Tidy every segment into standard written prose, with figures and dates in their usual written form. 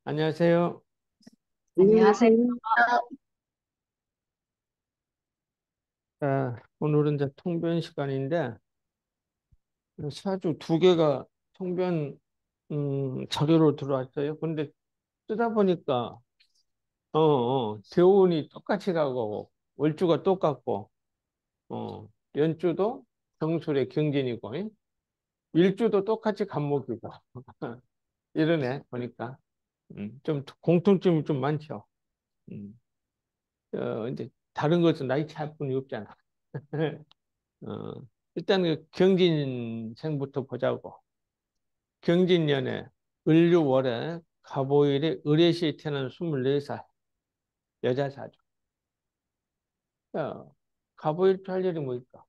안녕하세요. 안녕하세요. 오늘은 이제 통변 시간인데, 사주 두 개가 통변, 자료로 들어왔어요. 근데 쓰다 보니까, 대운이 똑같이 가고, 월주가 똑같고, 연주도 정술의 경진이고, 일주도 똑같이 간목이고, 이러네, 보니까. 좀 공통점이 좀 많죠. 음, 이제 다른 것은 나이 차이뿐이 없잖아. 어, 일단 그 경진생부터 보자고. 경진년에 을류월에 갑오일에 을애시에 태어난 24살 여자 사주. 야, 갑오일주 할 일이 뭐 있까?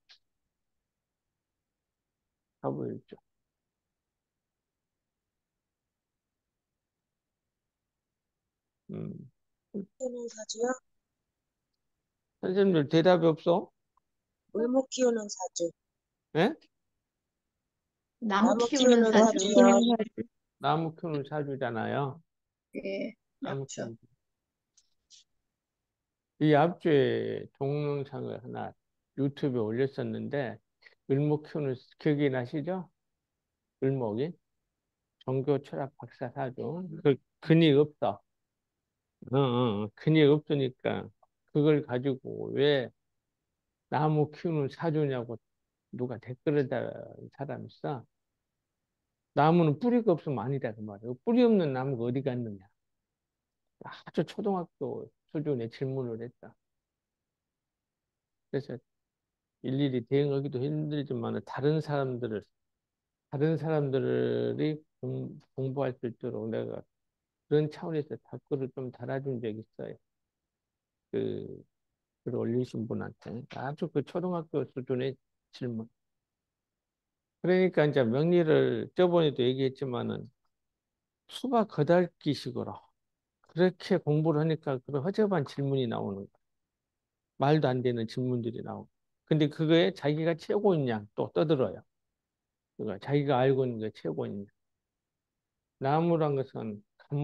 갑오일주. 음. 키우는 사주요? 선생님들 대답이 없어? 을목 키우는 사주. 예? 나무 나무 키우는 키우는 사주요. 사주요. 나무 키우는 사주잖아요. 예, 나무 약초. 키우는. 이 앞주에 동영상을 하나 유튜브에 올렸었는데, 을목 키우는, 기억이 나시죠? 을목이? 종교 철학 박사 사주. 그, 근이 없어. 근이 없으니까 그걸 가지고 왜 나무 키우는 사주냐고 누가 댓글을 달 사람 있어. 나무는 뿌리가 없으면 아니다 그 말이에요. 뿌리 없는 나무가 어디 갔느냐. 아주 초등학교 수준의 질문을 했다. 그래서 일일이 대응하기도 힘들지만 다른 사람들이 공부할 수 있도록 내가 그런 차원에서 댓글을 좀 달아준 적이 있어요. 그 글을 올리신 분한테 아주 그 초등학교 수준의 질문. 그러니까 이제 명리를 저번에도 얘기했지만은 수박 거달기식으로 그렇게 공부를 하니까 그런 허접한 질문이 나오는 거야. 말도 안 되는 질문들이 나오고. 근데 그거에 자기가 최고인 양 또 떠들어요. 그러니까 자기가 알고 있는 게 최고인 양. 나무란 것은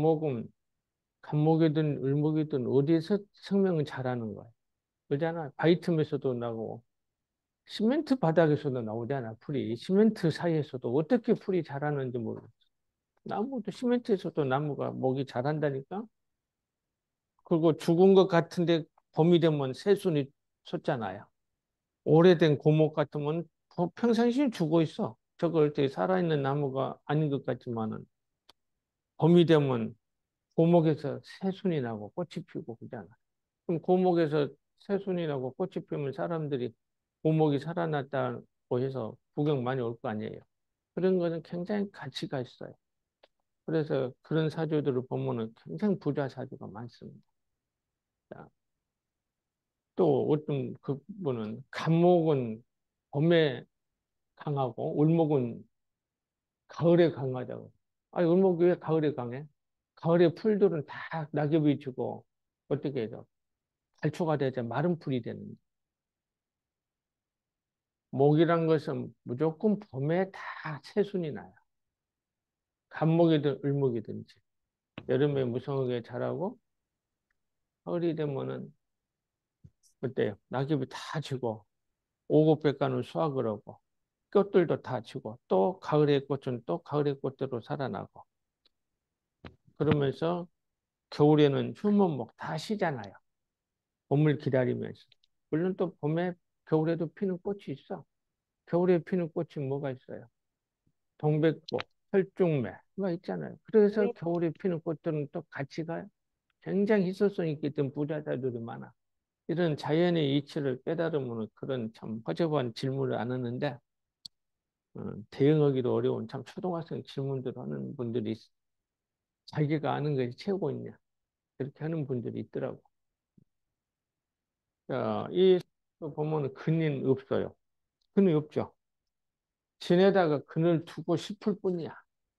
간목이든 을목이든 어디에서 생명을 잘하는 거야. 그러잖아. 바이텀에서도 나고 시멘트 바닥에서도 나오잖아. 풀이. 시멘트 사이에서도 어떻게 풀이 자라는지 모르겠어. 나무도 시멘트에서도 나무가 목이 자란다니까? 그리고 죽은 것 같은데 봄이 되면 새순이 솟잖아요. 오래된 고목 같으면 평상시에 죽어 있어. 저걸 되게 살아있는 나무가 아닌 것 같지만은 봄이 되면 고목에서 새순이 나고 꽃이 피고 그러잖아. 그럼 고목에서 새순이 나고 꽃이 피면 사람들이 고목이 살아났다고 해서 구경 많이 올 거 아니에요. 그런 거는 굉장히 가치가 있어요. 그래서 그런 사주들을 보면은 굉장히 부자 사주가 많습니다. 자, 또 어떤 그분은 간목은 봄에 강하고 을목은 가을에 강하다고. 아니 을목이 왜 가을에 강해? 가을에 풀들은 다 낙엽이 지고 어떻게 해서 발초가 되자 마른 풀이 되는 거예요. 목이란 것은 무조건 봄에 다 새순이 나요. 간목이든 을목이든지 여름에 무성하게 자라고 가을이 되면은 어때요? 낙엽이 다 지고 오곡백과는 수확을 하고 꽃들도 다 지고 또 가을의 꽃은 또 가을의 꽃대로 살아나고 그러면서 겨울에는 휴먼목 다 쉬잖아요. 봄을 기다리면서. 물론 또 봄에 겨울에도 피는 꽃이 있어. 겨울에 피는 꽃이 뭐가 있어요? 동백꽃, 철쭉매 뭐 있잖아요. 그래서 네. 겨울에 피는 꽃들은 또 가치가 굉장히 희소성 있기 때문에 부자들이 많아. 이런 자연의 이치를 깨달으면 그런 참 허접한 질문을 안 하는데 대응하기도 어려운 참 초등학생 질문들 하는 분들이 자기가 아는 것이 최고있냐 그렇게 하는 분들이 있더라고. 자, 이 보면 근인 없어요. 근이 없죠. 진에다가 근을 두고 싶을 뿐이야.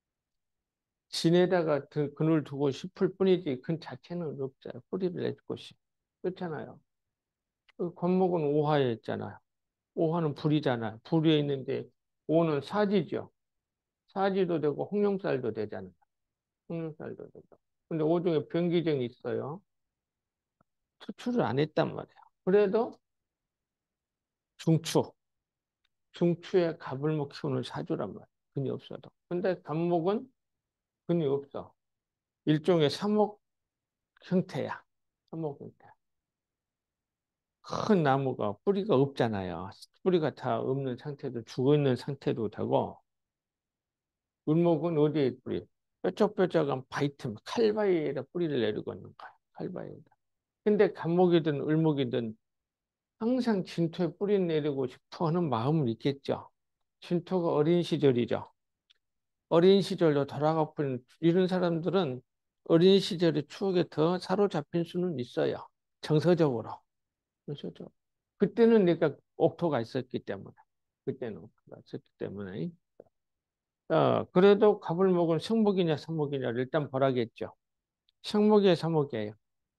진에다가 근을 두고 싶을 뿐이지 근 자체는 없어요. 뿌리를 낼 곳이. 그렇잖아요. 그 권목은 오화에 있잖아요. 오화는 불이잖아요. 불에 있는데 오는 사지죠. 사지도 되고 홍룡살도 되잖아요. 홍룡살도 되고. 근데 오종에 병기정이 있어요. 투출을 안 했단 말이야. 그래도 중추, 중추에 갑을목 키우는 사주란 말이야. 근이 없어도. 근데 갑목은 근이 없어. 일종의 삼목 형태야. 삼목 형태. 큰 나무가 뿌리가 없잖아요. 뿌리가 다 없는 상태도 죽어 있는 상태도 되고, 을목은 어디에 뿌리? 뾰족뾰족한 바이트, 칼바위에다 뿌리를 내리고 있는 거야. 칼바위에다. 근데 갑목이든 을목이든 항상 진토에 뿌리 내리고 싶어 하는 마음은 있겠죠. 진토가 어린 시절이죠. 어린 시절로 돌아가버린 이런 사람들은 어린 시절의 추억에 더 사로잡힌 수는 있어요. 정서적으로. 정서적으로. 그때는 내가 옥토가 있었기 때문에. 그때는 옥토가 있었기 때문에. 그래도 갑을 먹은 성목이냐 삼목이냐를 일단 보라겠죠. 성목이에요, 삼목이에요.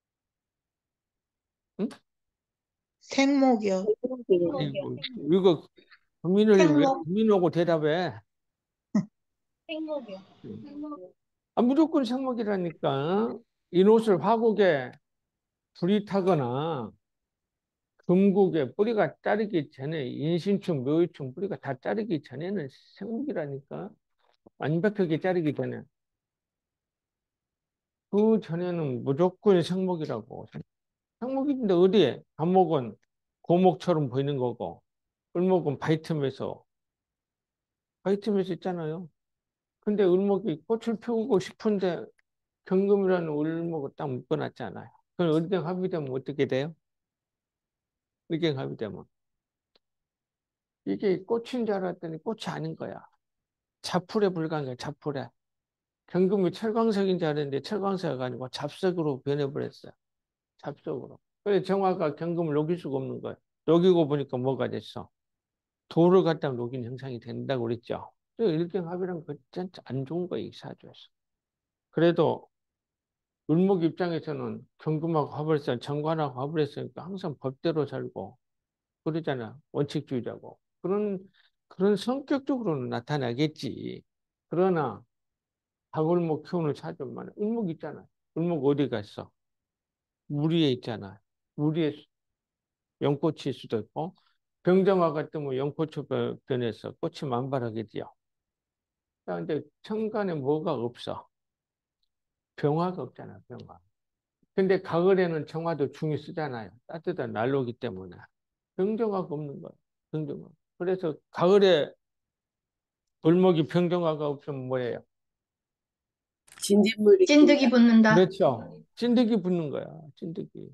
응? 생목이요. 아이고, 이거 국민을 왜 생목. 국민하고 대답해? 생목이요. 응. 아, 무조건 생목이라니까. 이노술 화국에 불이 타거나 금국에 뿌리가 자르기 전에 인신충, 묘유충 뿌리가 다 자르기 전에는 생목이라니까. 완벽하게 자르기 전에. 그 전에는 무조건 생목이라고. 생목인데 어디에? 갑목은 고목처럼 보이는 거고, 을목은 바이틈에서 있잖아요. 근데 을목이 꽃을 피우고 싶은데 경금이라는 을목을 딱 묶어놨잖아요. 그럼 을경 합의되면 어떻게 돼요? 을경 합의되면. 이게 꽃인 줄 알았더니 꽃이 아닌 거야. 자풀에 불과한 거야, 자풀에. 경금이 철광석인 줄 알았는데 철광석이 아니고 잡석으로 변해버렸어요. 잡석으로. 그래서 정화가 경금을 녹일 수가 없는 거예요. 녹이고 보니까 뭐가 됐어? 돌을 갖다 녹인 형상이 된다고 그랬죠. 일경합이란 거 진짜 안 좋은 거예요, 이 사주에서. 그래도 을목 입장에서는 경금하고 합을 했으니 정관하고 합을 했으니까 항상 법대로 살고 그러잖아. 원칙주의자고. 그런 성격적으로는 나타나겠지. 그러나 박을목 키우는 사주만 을목 있잖아. 을목 어디 갔어? 물 위에 있잖아. 물 위에 연꽃일 수도 있고 병정화가 뜨면 연꽃이 변해서 꽃이 만발하게 돼요. 근데 천간에 뭐가 없어? 병화가 없잖아, 병화. 근데 가을에는 정화도 중이 쓰잖아요. 따뜻한 난로기 때문에. 병정화가 없는 거야. 병정화. 그래서 가을에 을목이 병정화가 없으면 뭐예요? 진딧물이 찐득이 낀다. 붙는다. 그렇죠. 찐득이 붙는 거야. 찐득이.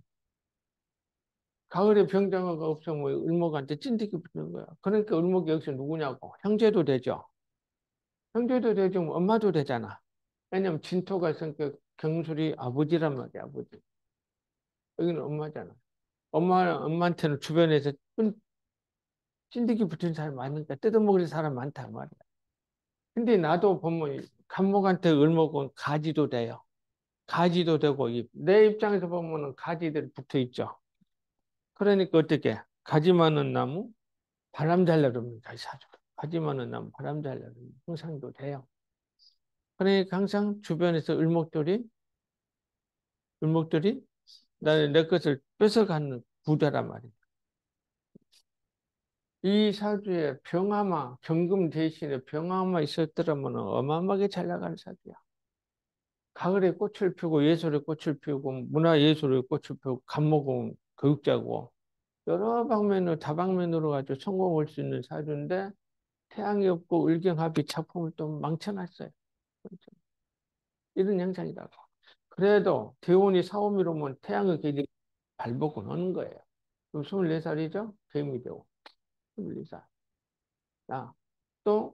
가을에 병정화가 없으면 을목한테 찐득이 붙는 거야. 그러니까 을목이 여기서 누구냐고. 형제도 되죠. 형제도 되죠. 엄마도 되잖아. 왜냐면 진토가 있으니까 경술이 아버지란 말이야, 아버지. 여기는 엄마잖아. 엄마한테는 주변에서 찐득이 붙은 사람 많으니까 뜯어먹을 사람 많다 말이야. 근데 나도 보면 간목한테 을목은 가지도 돼요. 가지도 되고 내 입장에서 보면은 가지들이 붙어 있죠. 그러니까 어떻게? 가지 많은 나무 바람 잘 나르는 잘 사죠. 가지 많은 나무 바람 잘 나르는 형상도 돼요. 그러니까 항상 주변에서 을목들이 나는 내 것을 뺏어가는 부자란 말이야. 이 사주에 병화마, 경금 대신에 병화마 있었더라면 어마어마하게 잘 나가는 사주야. 가을에 꽃을 피우고 예술의 꽃을 피우고 문화예술의 꽃을 피우고 간목은 교육자고 여러 방면으로 다방면으로 가지고 성공할 수 있는 사주인데 태양이 없고 을경합이 작품을 또 망쳐놨어요. 이런 현상이라고. 그래도 대운이 사오미로면 태양의 길이 발복은 하는 거예요. 그럼 24살이죠? 개미 대운. 24살. 자, 또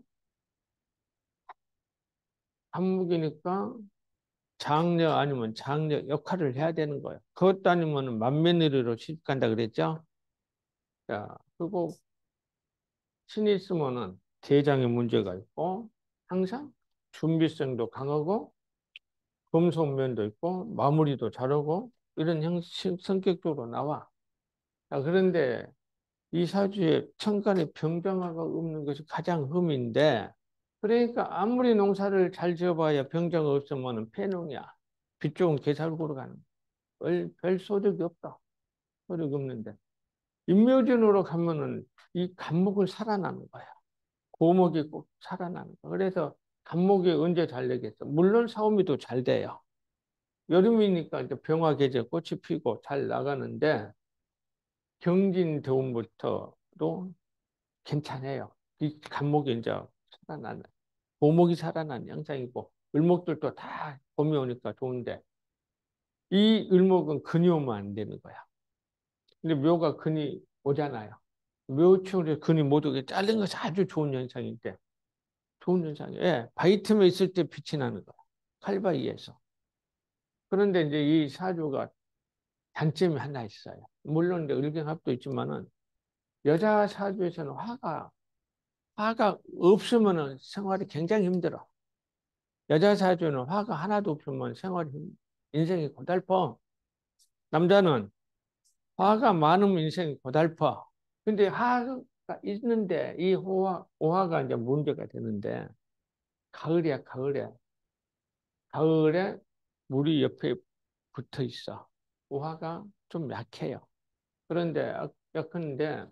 한묵이니까 장녀 아니면 장녀 역할을 해야 되는 거예요. 그것도 아니면 만며느리로 시집 간다 그랬죠? 자, 그리고 신이 있으면은 대장에 문제가 있고 항상 준비성도 강하고 검소면도 있고 마무리도 잘하고 이런 형식 성격적으로 나와. 자, 그런데 이 사주에 천간에 병정화가 없는 것이 가장 흠인데 그러니까 아무리 농사를 잘 지어봐야 병정화 없으면 폐농이야. 빛 좋은 개살구로 가는 거야. 별 소득이 없다. 소득이 없는데. 임묘진으로 가면은 이 간목을 살아나는 거야. 고목이 꼭 살아나는 거야. 그래서 간목이 언제 잘 되겠어? 물론 사오미도 잘 돼요. 여름이니까 이제 병화 계절 꽃이 피고 잘 나가는데 경진 대운부터도 괜찮아요. 이 간목이 이제 살아나는, 고목이 살아나는 양상이고 을목들도 다 봄이 오니까 좋은데 이 을목은 근이 오면 안 되는 거야. 근데 묘가 근이 오잖아요. 묘충으로 근이 못 오게 자른 것이 아주 좋은 현상인데 좋은 현상이에요. 예, 바이틈에 있을 때 빛이 나는 거야. 칼바위에서. 그런데 이제 이 사주가 단점이 하나 있어요. 물론 이제 을경합도 있지만은 여자 사주에서는 화가 없으면은 생활이 굉장히 힘들어. 여자 사주는 화가 하나도 없으면 인생이 고달퍼. 남자는 화가 많으면 인생이 고달퍼. 근데 화가 있는데 이 오화가 이제 문제가 되는데 가을이야, 가을에. 가을에 물이 옆에 붙어 있어. 오화가 좀 약해요. 그런데 약한데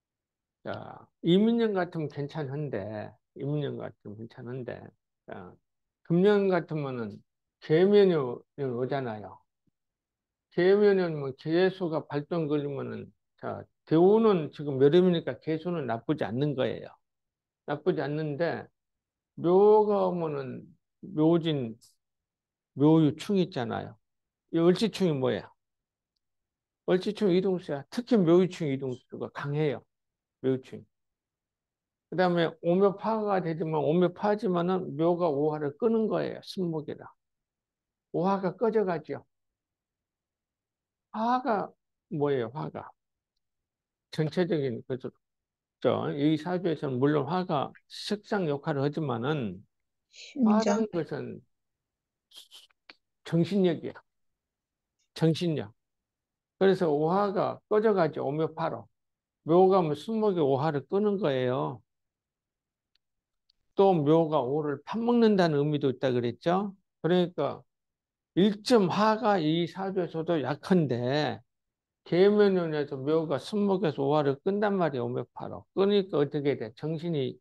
이민년 같으면 괜찮은데 이민년 같으면 괜찮은데 자, 금년 같으면은 계면이 오잖아요. 계면은 뭐 개수가 발동 걸리면은 자 대우는 지금 여름이니까 개수는 나쁘지 않는 거예요. 나쁘지 않는데 묘가 오면은 묘진 묘유충 있잖아요. 이 을지충이 뭐예요? 을지충 이동수야. 특히 묘유충 이동수가 강해요. 묘유충. 그다음에 오묘파가 되지만 오묘파지만은 묘가 오화를 끄는 거예요. 승목이라. 오화가 꺼져가죠. 화가 뭐예요? 화가 전체적인 그죠? 이 사주에서는 물론 화가 색상 역할을 하지만은 화라는 심장. 것은 정신력이야. 정신력. 그래서 오화가 꺼져가죠. 오묘파로. 묘가 뭐 승목이 오화를 끄는 거예요. 또 묘가 오를 파먹는다는 의미도 있다 그랬죠. 그러니까 일점 화가 이 사주에서도 약한데 계면연에서 묘가 승목에서 오화를 끈단 말이에요. 오묘파로. 끄니까 어떻게 돼? 정신이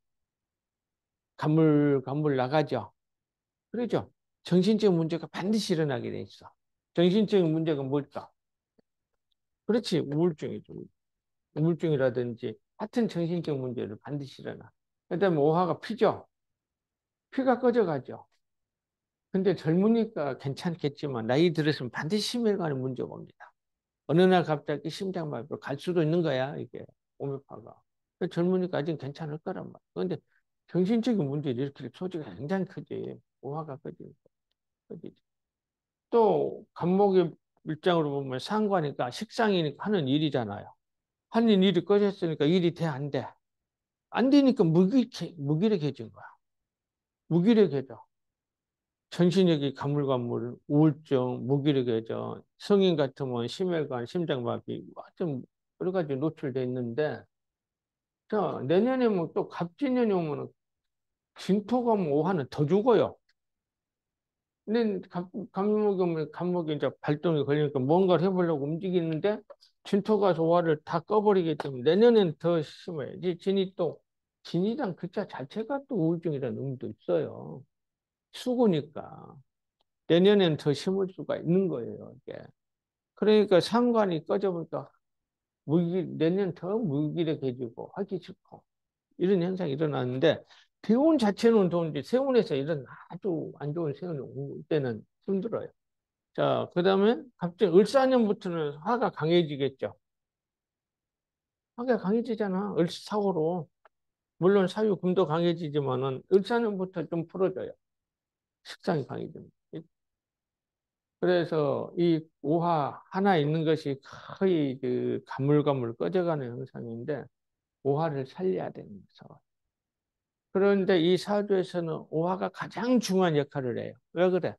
가물 나가죠. 그러죠. 정신적 문제가 반드시 일어나게 돼 있어. 정신적인 문제가 뭘까? 그렇지. 우울증이죠. 우울증이라든지 같은 정신적 문제를 반드시 일어나. 그다음에 오화가 피죠. 피가 꺼져가죠. 근데 젊으니까 괜찮겠지만 나이 들었으면 반드시 심혈관에 문제가 옵니다. 어느 날 갑자기 심장마비로 갈 수도 있는 거야, 이게 오미파가. 젊으니까 아직 괜찮을 거란 말이야. 그런데 정신적인 문제를 일으킬 소지가 굉장히 크지. 오화가 커지지. 또 간목의 입장으로 보면 상관이니까 식상이니까 하는 일이잖아요. 하는 일이 꺼졌으니까 일이 돼, 안 돼? 안 되니까 무기력해진 거야. 무기력해져. 전신력이 가물가물, 우울증, 무기력해져, 성인 같으면 심혈관, 심장마비, 좀 여러 가지 노출돼 있는데, 자, 내년에 뭐 또 갑진년이 오면 진토감 오화는 더 죽어요. 근데 감목이 오면 감목이 이제 발동이 걸리니까 뭔가를 해보려고 움직이는데, 진토가 오화를 다 꺼버리기 때문에 내년에는 더 심해요. 이제 진이란 글자 자체가 또 우울증이라는 의미도 있어요. 수고니까. 내년엔 더 심을 수가 있는 거예요, 이게. 그러니까 상관이 꺼져보니까 내년 더 무기력해지고 하기 싫고 이런 현상이 일어나는데 대운 자체는 좋은데 세운에서 이런 아주 안 좋은 세운이 올 때는 힘들어요. 자, 그 다음에 갑자기 을사년부터는 화가 강해지겠죠. 화가 강해지잖아, 을사오로. 물론 사유 금도 강해지지만은 을사년부터 좀 풀어져요. 식상이 강해집니다. 그래서 이 오화 하나 있는 것이 거의 그 가물가물 꺼져가는 현상인데 오화를 살려야 되는 거죠. 그런데 이 사주에서는 오화가 가장 중요한 역할을 해요. 왜 그래?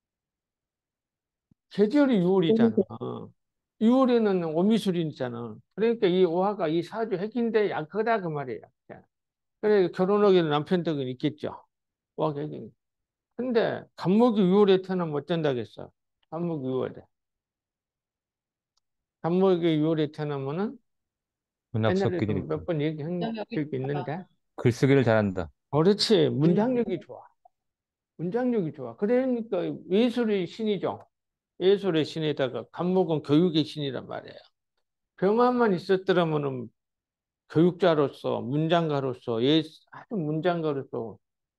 계절이 6월이잖아. 6월에는 오미술이잖아. 그러니까 이 오화가 이 사주 핵인데 약하다 그 말이에요. 그래 결혼하기 남편 덕은 있겠죠. 오화가 핵이. 근데 간목이 6월에 태어나면 어쩐다겠어. 간목이 6월에. 간목이 6월에 태어나면은 옛날에도 문학석길이니까. 몇 번 얘기한 적이 있는데, 글쓰기를 잘한다. 그렇지. 문장력이 좋아. 문장력이 좋아. 그러니까 예술의 신이죠. 예술의 신에다가 간목은 교육의 신이란 말이에요. 병화만 있었더라면은 교육자로서, 문장가로서, 아주 문장가로서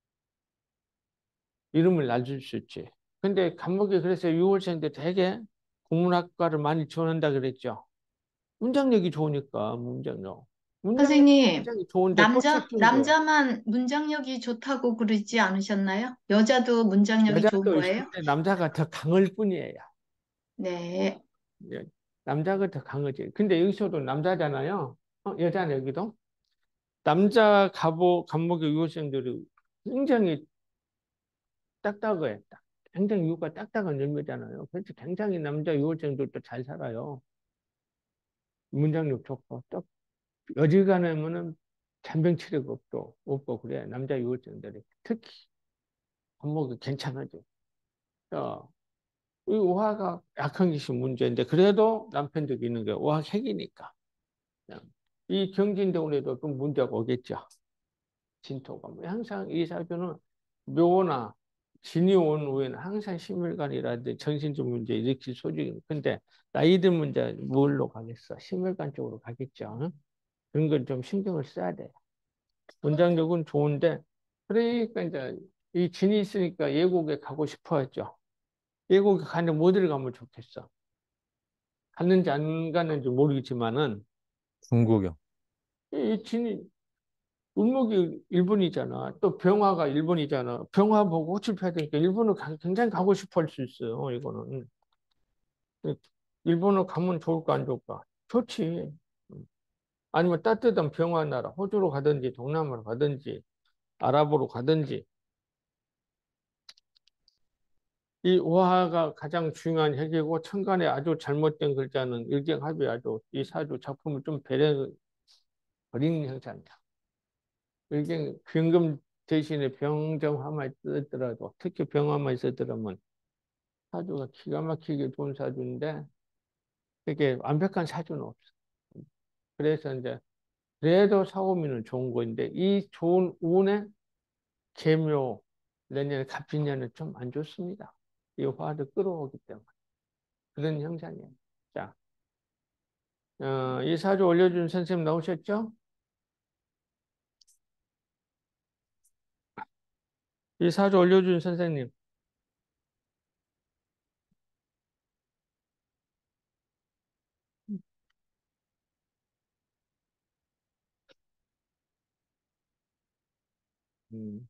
이름을 날릴 수 있지. 근데 간목이 그래서 6월생인데 되게 국문학과를 많이 지원한다 그랬죠. 문장력이 좋으니까, 문장력. 문장력이 선생님, 굉장히 좋은데 꽃을 핀 거예요. 남자만 문장력이 좋다고 그러지 않으셨나요? 여자도 문장력이 좋은 여자도 거예요? 있는데 남자가 더 강할 뿐이에요. 네. 예, 남자가 더 강하지. 근데 여기서도 남자잖아요. 여자는 여기도. 남자 간목의 유학생들이 굉장히 딱딱해. 굉장히 유가 딱딱한 열매잖아요. 그래서 굉장히 남자 유학생들도 잘 살아요. 문장력 좋고, 또 어지간하면은 잔병치레가 없고 그래. 남자 유학생들이. 특히 간목이 괜찮아져. 어, 이 오화가 약한 것이 문제인데, 그래도 남편도 있는 게 오화가 핵이니까. 그냥 이 경진대원에도 좀 문제가 오겠죠. 진토가. 뭐 항상 이 사주는 묘나 진이 온 후에는 항상 심혈관이라든지 정신적 문제 일으킬 소지가. 근데 나이 든 문제 뭘로 가겠어? 심혈관 쪽으로 가겠죠. 응? 그런 건 좀 신경을 써야 돼. 원장력은 좋은데, 그러니까 이제 이 진이 있으니까 예국에 가고 싶어 했죠. 예국에 가는데 어디를 가면 좋겠어? 갔는지 안 갔는지 모르겠지만은, 중국요. 이 진이 울목이 일본이잖아. 또 병화가 일본이잖아. 병화 보고 호출 펴야 되니까 일본을 굉장히 가고 싶어 할 수 있어요. 이거는. 일본을 가면 좋을까 안 좋을까? 좋지. 아니면 따뜻한 병화 나라, 호주로 가든지 동남아로 가든지 아랍으로 가든지. 이 오화가 가장 중요한 핵이고, 천간에 아주 잘못된 글자는 일경합이 아주 이 사주 작품을 좀 버리는 형상이야. 일경 병금 대신에 병정화만 쓰더라도, 특히 병화만 쓰더라면 사주가 기가 막히게 좋은 사주인데, 이게 완벽한 사주는 없어. 그래서 이제 그래도 사오미는 좋은 거인데, 이 좋은 운에 계묘 내년에 갑진년은 좀 안 좋습니다. 이 화를 끌어오기 때문에 그런 형상이에요. 자, 이 사주 올려준 선생님 나오셨죠? 이 사주 올려준 선생님. 음,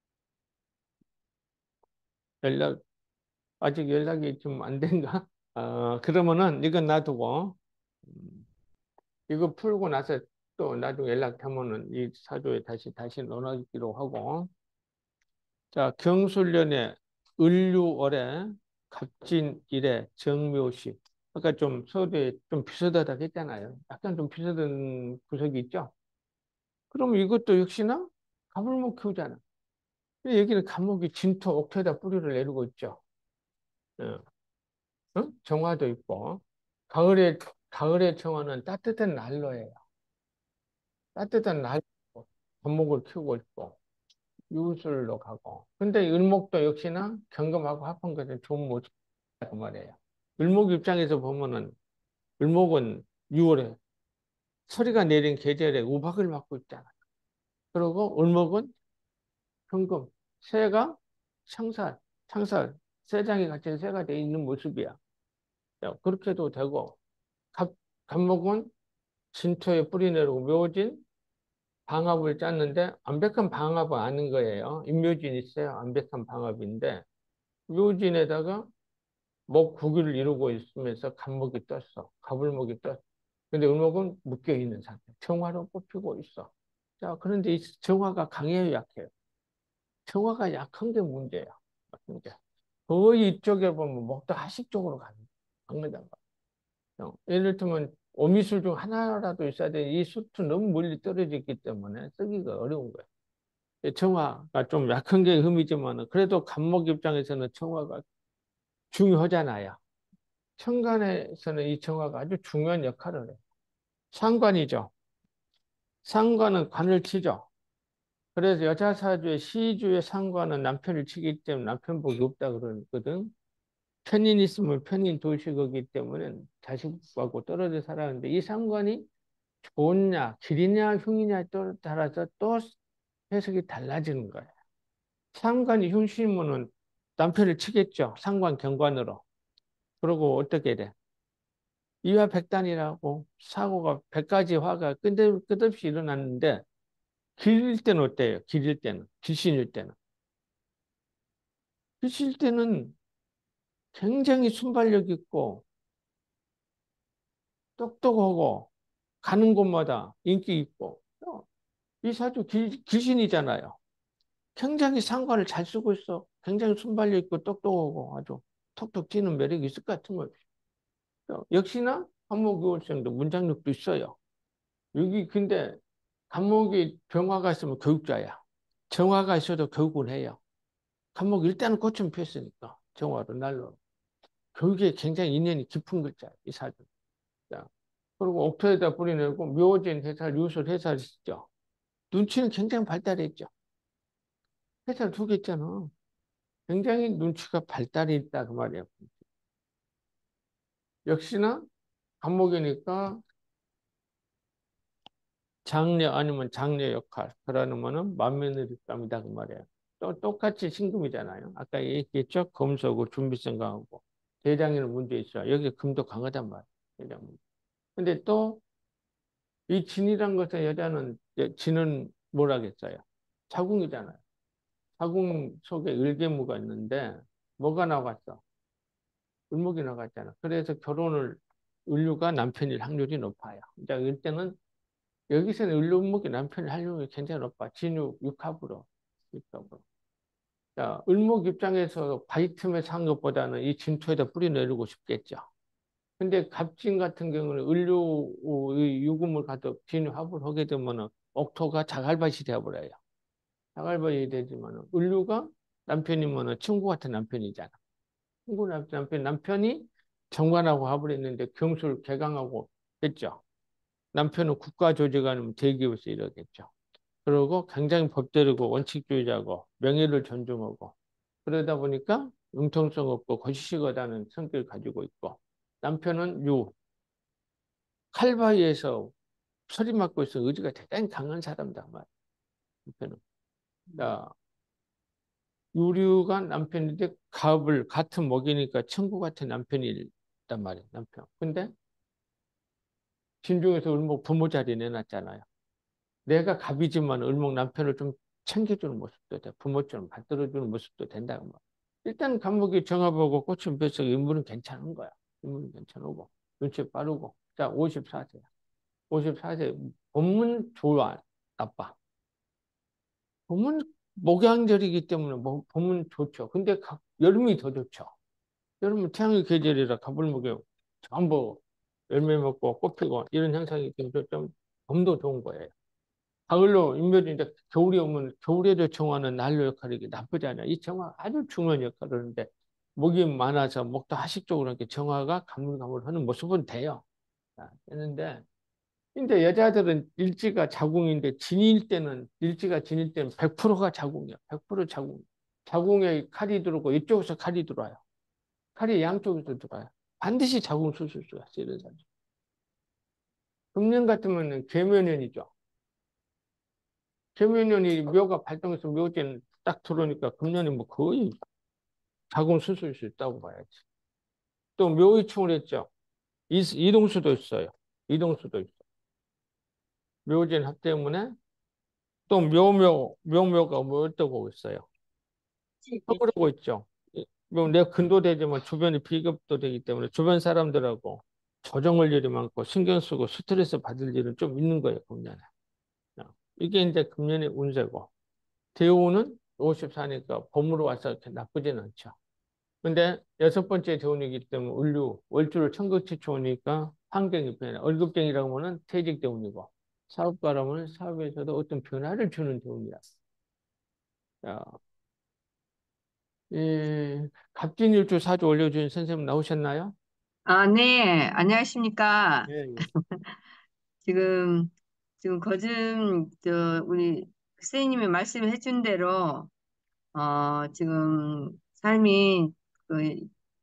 연락 아직 연락이 좀 안 된가? 그러면은 이건 놔두고, 음, 이거 풀고 나서 또 나중에 연락하면은 이 사주에 다시 논하기로 하고. 자, 경술년에 을류월에 갑진일에 정묘시. 아까 좀 서두에 좀 비슷하다고 했잖아요. 약간 좀 비슷한 구석이 있죠. 그럼 이것도 역시나 갑을목 키우잖아. 이 얘기는 갑목이 진토, 옥토에다 뿌리를 내리고 있죠. 어, 어? 정화도 있고. 가을에 정화는 따뜻한 난로예요. 따뜻한 난로, 갑목을 키우고 있고. 유술로 가고. 근데 을목도 역시나 경금하고 합한 것은 좋은 모습 그 말이에요. 을목 입장에서 보면은 을목은 6월에 서리가 내린 계절에 우박을 맞고 있잖아. 그리고 을목은 경금, 새가 창살, 쇠장이 갇힌 새가 돼 있는 모습이야. 야, 그렇게도 되고, 갑, 갑목은 진토에 뿌리 내리고 묘진 방합을 짰는데 완벽한 방합은 아닌 거예요. 임묘진 있어요. 완벽한 방합인데 묘진에다가 목 9기를 이루고 있으면서 갑목이 떴어. 갑을목이 떴어. 근데 을목은 묶여 있는 상태. 정화로 뽑히고 있어. 자, 그런데 이 정화가 강해요, 약해요? 정화가 약한 게 문제야. 그러니까 거의 이쪽에 보면 목도 하식 쪽으로 강하단 말이야. 예를 들면 오미술 중 하나라도 있어야 돼. 이 숲은 너무 멀리 떨어져 있기 때문에 쓰기가 어려운 거야. 정화가 좀 약한 게 흠이지만 그래도 갑목 입장에서는 정화가 중요하잖아요. 천간에서는 이 정화가 아주 중요한 역할을 해요. 상관이죠. 상관은 관을 치죠. 그래서 여자 사주의 시주의 상관은 남편을 치기 때문에 남편 복이 없다 그러거든. 편인 있으면 편인 도시거기 때문에 자식하고 떨어져 살아가는데 이 상관이 좋냐, 길이냐, 흉이냐에 따라서 또 해석이 달라지는 거예요. 상관이 흉심으면 남편을 치겠죠. 상관 경관으로. 그리고 어떻게 돼? 이화백단이라고 사고가 100가지 화가 끝없이 일어났는데 길일 때는 어때요? 길일 때는 길신일 때는 길실 때는 굉장히 순발력 있고 똑똑하고 가는 곳마다 인기 있고 이 사주 길신이잖아요. 굉장히 상관을 잘 쓰고 있어. 굉장히 순발력 있고 똑똑하고 아주 톡톡 튀는 매력이 있을 것 같은 거죠. 역시나 한목교월생도 문장력도 있어요. 여기 근데 간목이 병화가 있으면 교육자야. 정화가 있어도 교육을 해요. 간목이 일단은 꽃은 피었으니까 정화로 날로. 교육에 굉장히 인연이 깊은 글자야, 이 사주. 자, 그리고 옥토에다 뿌리내고 묘진 해살, 유술 해살 있죠. 눈치는 굉장히 발달했죠. 해살 두 개 있잖아. 굉장히 눈치가 발달이 있다 그 말이에요. 역시나 간목이니까 장녀 아니면 장녀 역할 그러면은 만면을일감이다 그 말이에요. 또 똑같이 신금이잖아요. 아까 얘기했죠. 검소고 준비성 강하고 대장에는 문제 있어. 여기 금도 강하단 말이에요. 대장. 근데 또 이 진이란 것은 여자는 진은 뭐라겠어요? 자궁이잖아요. 자궁 속에 을개무가 있는데 뭐가 나갔어? 을목이 나갔잖아. 그래서 결혼을 을류가 남편일 확률이 높아요. 자, 이때는 여기서는 을목이 남편의 활용이 굉장히 높아. 진육, 육합으로. 육합으로. 자, 을목 입장에서 바이틈에 산 것보다는 이 진토에다 뿌리 내리고 싶겠죠. 근데 갑진 같은 경우는 을류의 유금을 가득 진합을 하게 되면은 옥토가 자갈밭이 되어버려요. 자갈밭이 되지만은 을류가 남편이면은 친구 같은 남편이잖아. 친구 남편이 정관하고 합을 했는데 경술 개강하고 했죠. 남편은 국가 조직 아니면 대기업에서 일하겠죠. 그리고 굉장히 법대로고 원칙주의자고 명예를 존중하고 그러다 보니까 융통성 없고 거시기하다는 성격을 가지고 있고 남편은 칼바위에서 소리 맞고 있어 의지가 대단히 강한 사람이다 말. 남편은 유류가 남편인데 갑을 같은 목이니까 친구 같은 남편이란 말이에요. 남편. 근데 진중에서 을목 부모 자리 내놨잖아요. 내가 갑이지만 을목 남편을 좀 챙겨주는 모습도 돼. 부모처럼 받들어주는 모습도 된다고 말. 일단 간목이 정합하고 꽃은 뱃속 인물은 괜찮은 거야. 인물은 괜찮고 눈치 빠르고. 자, 54세야. 54세. 본문 좋아, 나빠. 본문 목양절이기 때문에 본문 좋죠. 근데 여름이 더 좋죠. 여름은 태양의 계절이라 가불목에 전부 열매 먹고 꽃 피고 이런 현상이 좀 더 좋은 거예요. 가을로 인멸인데 겨울이 오면 겨울에도 정화는 난로 역할이 나쁘지 않아요. 이 정화 아주 중요한 역할을 하는데 목이 많아서 목도 하식적으로 이렇게 정화가 가물가물하는 모습은 돼요. 되는데 근데 여자들은 일지가 자궁인데 일지가 진일 때는 100%가 자궁이야. 100% 자궁. 자궁에 칼이 들어오고 이쪽에서 칼이 들어와요. 칼이 양쪽에서 들어와요. 반드시 자궁 수술수가 있어요. 이런 사람. 금년 같으면 계묘년이죠. 계묘년이 묘가 발동해서 묘제는 딱 들어오니까 금년이 뭐 거의 자궁 수술일 수 있다고 봐야지. 또 묘이충을 했죠. 이동수도 있어요. 이동수도 있어. 묘진 합 때문에 또 묘묘가 뭐 어떠고 있어요. 서울하고 있죠. 내가 근도되지만 주변이 비급도 되기 때문에 주변 사람들하고 조정할 일이 많고 신경 쓰고 스트레스 받을 일은 좀 있는 거예요, 금년에. 이게 이제 금년의 운세고. 대우는 54니까 봄으로 와서 이렇게 나쁘진 않죠. 근데 여섯 번째 대운이기 때문에 월주를 천극치 좋으니까 환경이 변해. 월급쟁이라고 하면 퇴직 대운이고 사업가라면 사업에서도 어떤 변화를 주는 대운이야. 자, 갑진일주 사주 올려준 선생님 나오셨나요? 아, 네. 안녕하십니까. 예, 예. 지금, 우리 선생님이 말씀해 준 대로, 지금 삶이 그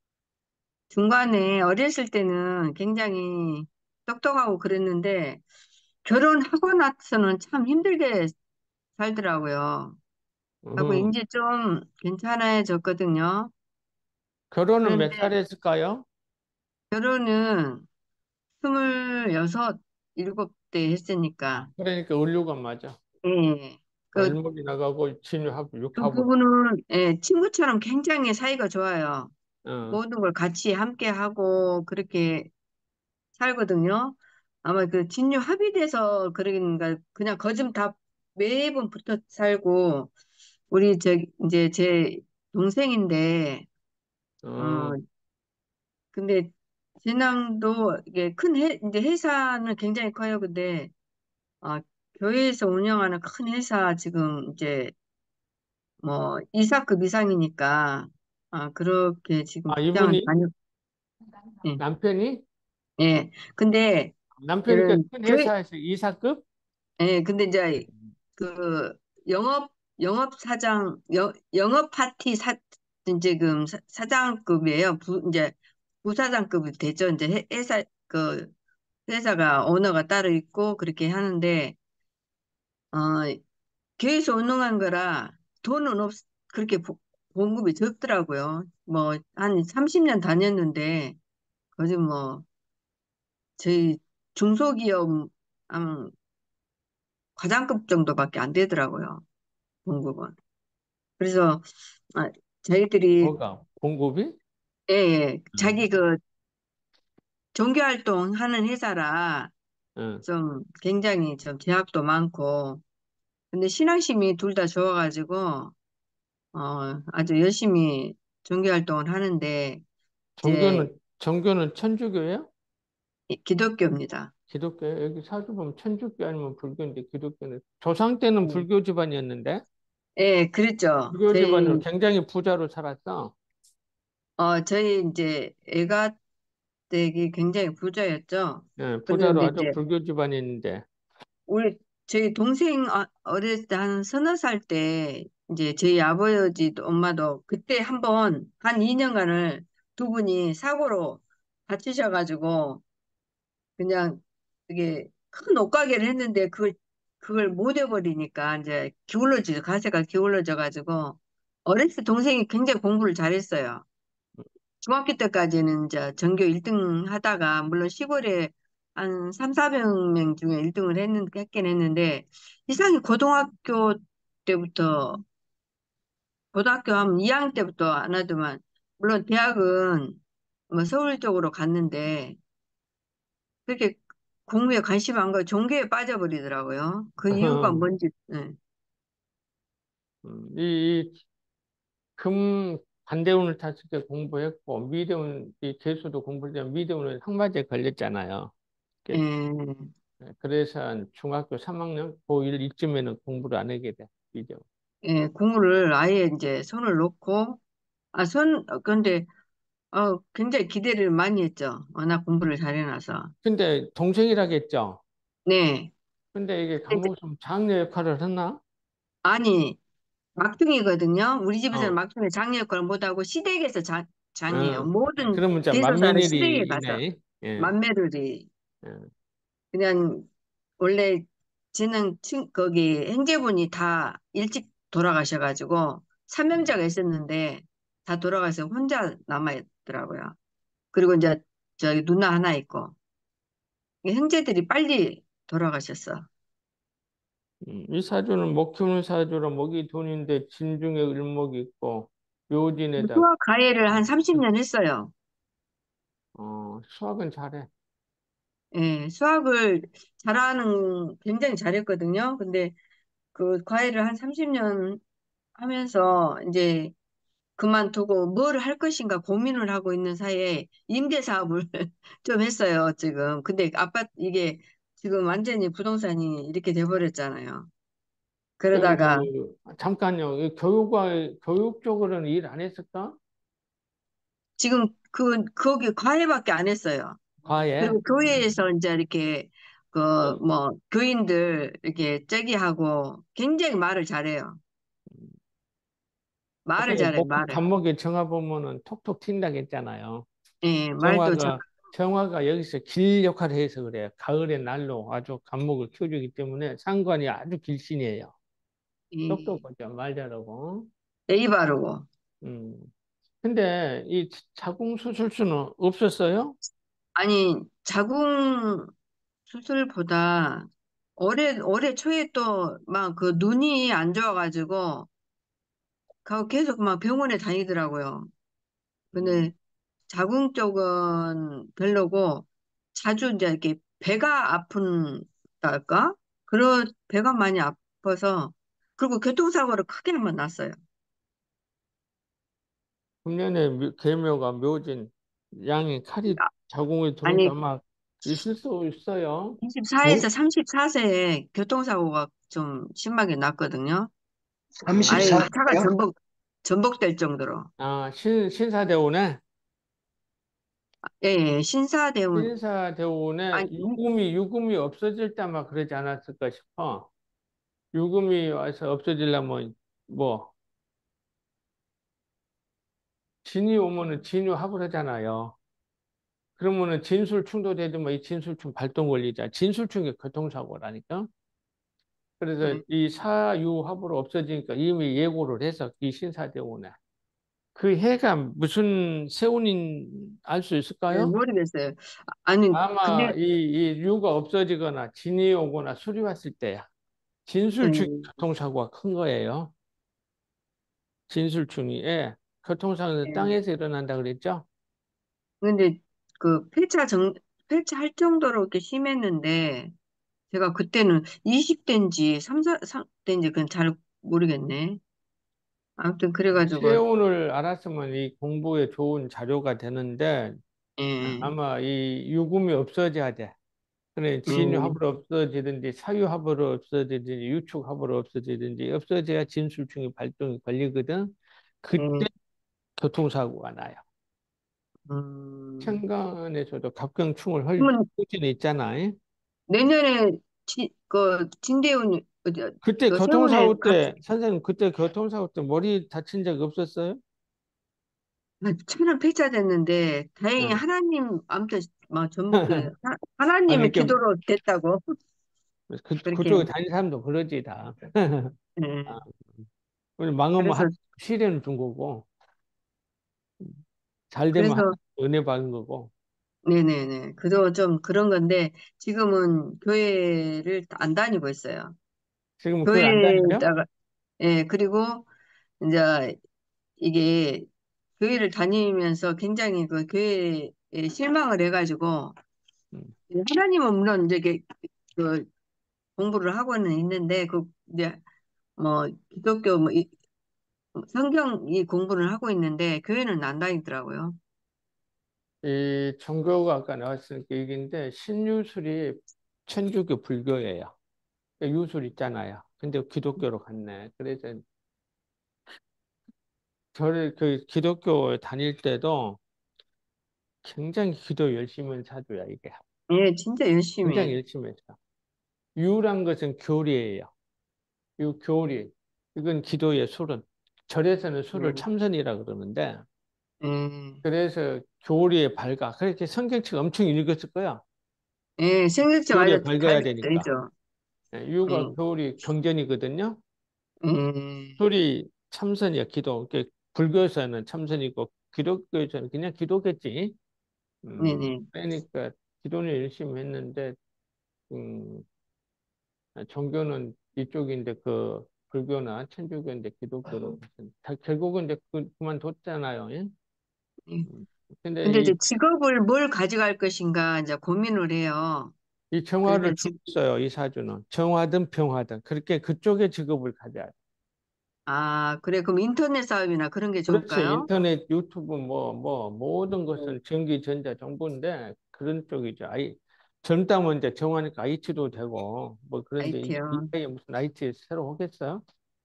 중간에 어렸을 때는 굉장히 똑똑하고 그랬는데, 결혼하고 나서는 참 힘들게 살더라고요. 하고 어, 이제 좀 괜찮아졌거든요. 결혼은 몇 그런데 살에 했을까요? 결혼은 26, 7대 했으니까, 그러니까 을류가 맞아. 예. 그 을목이 나가고 진유합, 그 육합으로. 부분은 예, 친구처럼 굉장히 사이가 좋아요. 어, 모든 걸 같이 함께 하고 그렇게 살거든요. 아마 그 진료 합의돼서 그런가 그냥 거좀 다 매번 붙어 살고 우리 이제 제 동생인데 어 어. 근데 진앙도 이게 이제 회사는 굉장히 커요. 근데 어, 교회에서 운영하는 큰 회사 지금 이제 뭐 이사급 이상이니까 그렇게 지금 아, 직장을 이분이 다녔 예. 남편이? 예. 근데 남편이니까 이런 큰 교회 회사에서 이사급? 예, 근데 이제 그 영업 사장 영업 파티 이제 그 사장급이에요. 이제 부사장급이 되죠. 이제 회사 회사가 오너가 따로 있고 그렇게 하는데 어 교회에서 운영한 거라 돈은 그렇게 봉급이 적더라고요. 뭐 한 30년 다녔는데 거의 뭐 저희 중소기업 한 과장급 정도밖에 안 되더라고요. 봉급은. 그래서 아, 저희들이 뭐가? 공급이? 예, 예, 응, 자기 그 종교활동 하는 회사라 응. 좀 굉장히 좀 제약도 많고 근데 신앙심이 둘 다 좋아가지고 아주 열심히 종교활동을 하는데 이제 정교는 천주교예요? 기독교입니다. 기독교예요? 여기 사주 보면 천주교 아니면 불교인데 기독교는 조상 때는 예, 불교 집안이었는데 예, 그랬죠. 불교 집안으로 굉장히 부자로 살았어. 저희 이제 애가 되게 굉장히 부자였죠. 예, 부자로 그런데 아주 이제 불교 집안이었는데 우리 저희 동생 어렸을 때 한 서너 살 때 이제 저희 아버지도 엄마도 그때 한번 한 2년간을 두 분이 사고로 다치셔가지고 그냥 이게 큰 옷가게를 했는데 그걸 못 해버리니까 이제 가세가 기울어져 가지고 어렸을 때 동생이 굉장히 공부를 잘했어요. 중학교 때까지는 이제 전교 1등 하다가 물론 시골에 한 3, 400명 중에 1등을 했긴 했는데 이상이 때부터 고등학교 한 2학년 때부터 안 하더만 물론 대학은 뭐 서울 쪽으로 갔는데 그렇게 공부에 관심 안 가고 종교에 빠져버리더라고요. 그 이유가 뭔지 예. 이 반대운을 탔을 때 공부했고 미대운 이 재수도 공부를 했지만 미대운은 항마제에 걸렸잖아요. 이렇게. 예, 그래서 한 중학교 3학년 고1 이쯤에는 공부를 안 하게 돼. 미대운. 공부를 아예 이제 손을 놓고 근데 굉장히 기대를 많이 했죠. 워낙 공부를 잘해놔서. 근데 동생이라겠죠. 네. 근데 이게 근데 과목 좀 장려 역할을 했나? 아니, 막둥이거든요. 우리 집에서는 어, 막둥이 장녀 역할을 못하고 시댁에서 장이에요. 어. 모든 그러면 진짜 대소사를 시댁에 가서 만면일이네. 예. 맏며느리 예. 그냥 원래 거기 형제분이 다 일찍 돌아가셔가지고 삼형제가 있었는데 다 돌아가서 혼자 남아있더라고요. 그리고 이제 저기 누나 하나 있고 형제들이 빨리 돌아가셨어. 이 사주는 목 키우는 사주로 목이 돈인데 진중에 을목이 있고 묘진에다 수학 과외를 한 30년 했어요. 수학은 잘해. 예, 수학을 굉장히 잘했거든요. 근데 그 과외를 한 30년 하면서 이제 그만두고 뭘 할 것인가 고민을 하고 있는 사이에 임대 사업을 좀 했어요, 지금. 근데 이게 지금 완전히 부동산이 이렇게 돼버렸잖아요. 그러다가 잠깐요. 교육 쪽으로는 일 안 했을까? 지금 거기 과외밖에 안 했어요. 과외? 그리고 교회에서 이제 이렇게 그 뭐 교인들 이렇게 째기 하고 굉장히 말을 잘해요. 말을 아까 잘해, 말을. 감목에 정화 보면은 톡톡 튄다고 했잖아요. 예, 말도 잘. 정화가 여기서 길 역할을 해서 그래요. 가을에 날로 아주 감목을 키워주기 때문에 상관이 아주 길신이에요. 예, 똑똑하죠. 말 잘하고. 예의 바르고. 음. 근데 이 자궁 수술수는 없었어요? 아니, 자궁 수술보다 올해 초에 또 막 그 눈이 안 좋아가지고 계속 막 병원에 다니더라고요. 음. 근데 자궁 쪽은 별로고 자주 이제 이렇게 배가 아픈달까? 배가 많이 아파서 그리고 교통사고를 크게 한번 났어요. 금년에 계묘가 묘진 양이 칼이 자궁에 들어오니까 아니 아마 있을 수 있어요. 24에서 34세에 교통사고가 좀 심하게 났거든요. 아예 차가 34세요? 전복될 정도로. 아, 신사대원에? 예, 예, 신사대문. 신사대원에 아니, 유금이 없어질 때 아마 그러지 않았을까 싶어. 유금이 와서 없어지려면 뭐 진이 오면은 진유합을 하잖아요. 그러면은 진술충도 되지만 이 진술충 발동 걸리자. 진술충이 교통사고라니까. 그래서 예, 이 사유합으로 없어지니까 이미 예고를 해서 이 신사대원에 그 해가 무슨 세운인 알 수 예, 있을까요? 모르겠어요. 아니, 근데, 아마 이 유가 없어지거나 진이 오거나 술이 왔을 때야. 진술충 예, 교통사고가 큰 거예요. 진술충이 예. 교통사고는 예. 땅에서 일어난다 그랬죠? 근데 그 폐차할 정도로 이렇게 심했는데, 제가 그때는 20대인지 34대인지 그건 잘 모르겠네. 아무튼 그래가지고, 세운을 알았으면 이 공부에 좋은 자료가 되는데 예, 아마 이 유금이 없어져야 돼. 그래 예, 진유합으로 없어지든지 사유합으로 없어지든지 유축합으로 없어지든지 없어져야 진술충이 발동이 걸리거든. 그때 예. 교통사고가 나요. 음, 천간에서도 갑경충을 헐 그러면 수는 있잖아. 내년에 진대훈, 그때 그 세운에 교통사고 때 선생님 그때 교통사고 때 머리 다친 적 없었어요? 차는 폐차됐는데, 다행히 응. 하나님, 아무튼, 막 하나님의 아니 그 기도로 됐다고. 그쪽에 그렇게, 다니는 사람도 그러지 다. 아, 예. 우리 망하면 그래서, 시련을 준 거고 잘 되면 그래서, 은혜 받은 거고. 네네네. 그도 좀 그런 건데, 지금은 교회를 안 다니고 있어요. 지금 교회 안 다녀요? 교회에다가, 예, 그리고, 이제, 이게, 교회를 다니면서 굉장히 그 교회에 실망을 해가지고, 음. 하나님은 물론 이제 그 공부를 하고는 있는데, 이제, 뭐, 기독교, 성경 이 공부를 하고 있는데, 교회는 안 다니더라고요. 이 종교가 아까 나왔으니까 얘기인데 신유술이 천주교 불교예요. 그러니까 유술 있잖아요. 근데 기독교로 갔네. 그래서 저를 그 기독교 다닐 때도 굉장히 기도 열심히 한 사도야 이게. 예, 진짜 열심히 굉장히 해요. 열심히 했어. 유란 것은 교리예요. 교리. 이건 기도의 술은. 절에서는 술을 예, 참선이라 그러는데 예, 그래서 교리에 밝아. 그렇게 성경책 엄청 읽었을 거야. 예, 생각지 교리에 맞아. 밝아야 되니까. 되죠. 예, 예, 유가 교리 경전이거든요. 예, 술이 참선이야, 기도. 불교에서는 참선이고, 기독교에서는 그냥 기도겠지. 네네. 그러니까 기도는 열심히 했는데, 음, 종교는 이쪽인데, 불교나 천주교인데, 기독교로. 결국은 이제 그만뒀잖아요. 예? 예. 음, 근데 근데 이제 직업을 뭘 가져갈 것인가 이제 고민을 해요. 이 그래서 정화를 주고 있어요, 이 사주는. 정화든 병화든. 그렇게 그쪽의 직업을 가져야 돼. 그래. 그럼 인터넷 사업이나 그런 게 그렇지. 좋을까요? 인터넷, 유튜브, 모든 네. 것은 전기, 전자, 정보인데, 그런 쪽이죠. 젊다면 이제 정하니까 IT도 되고, 뭐, 그런데 이 IT요. 나이에 무슨 IT 새로 하겠어요?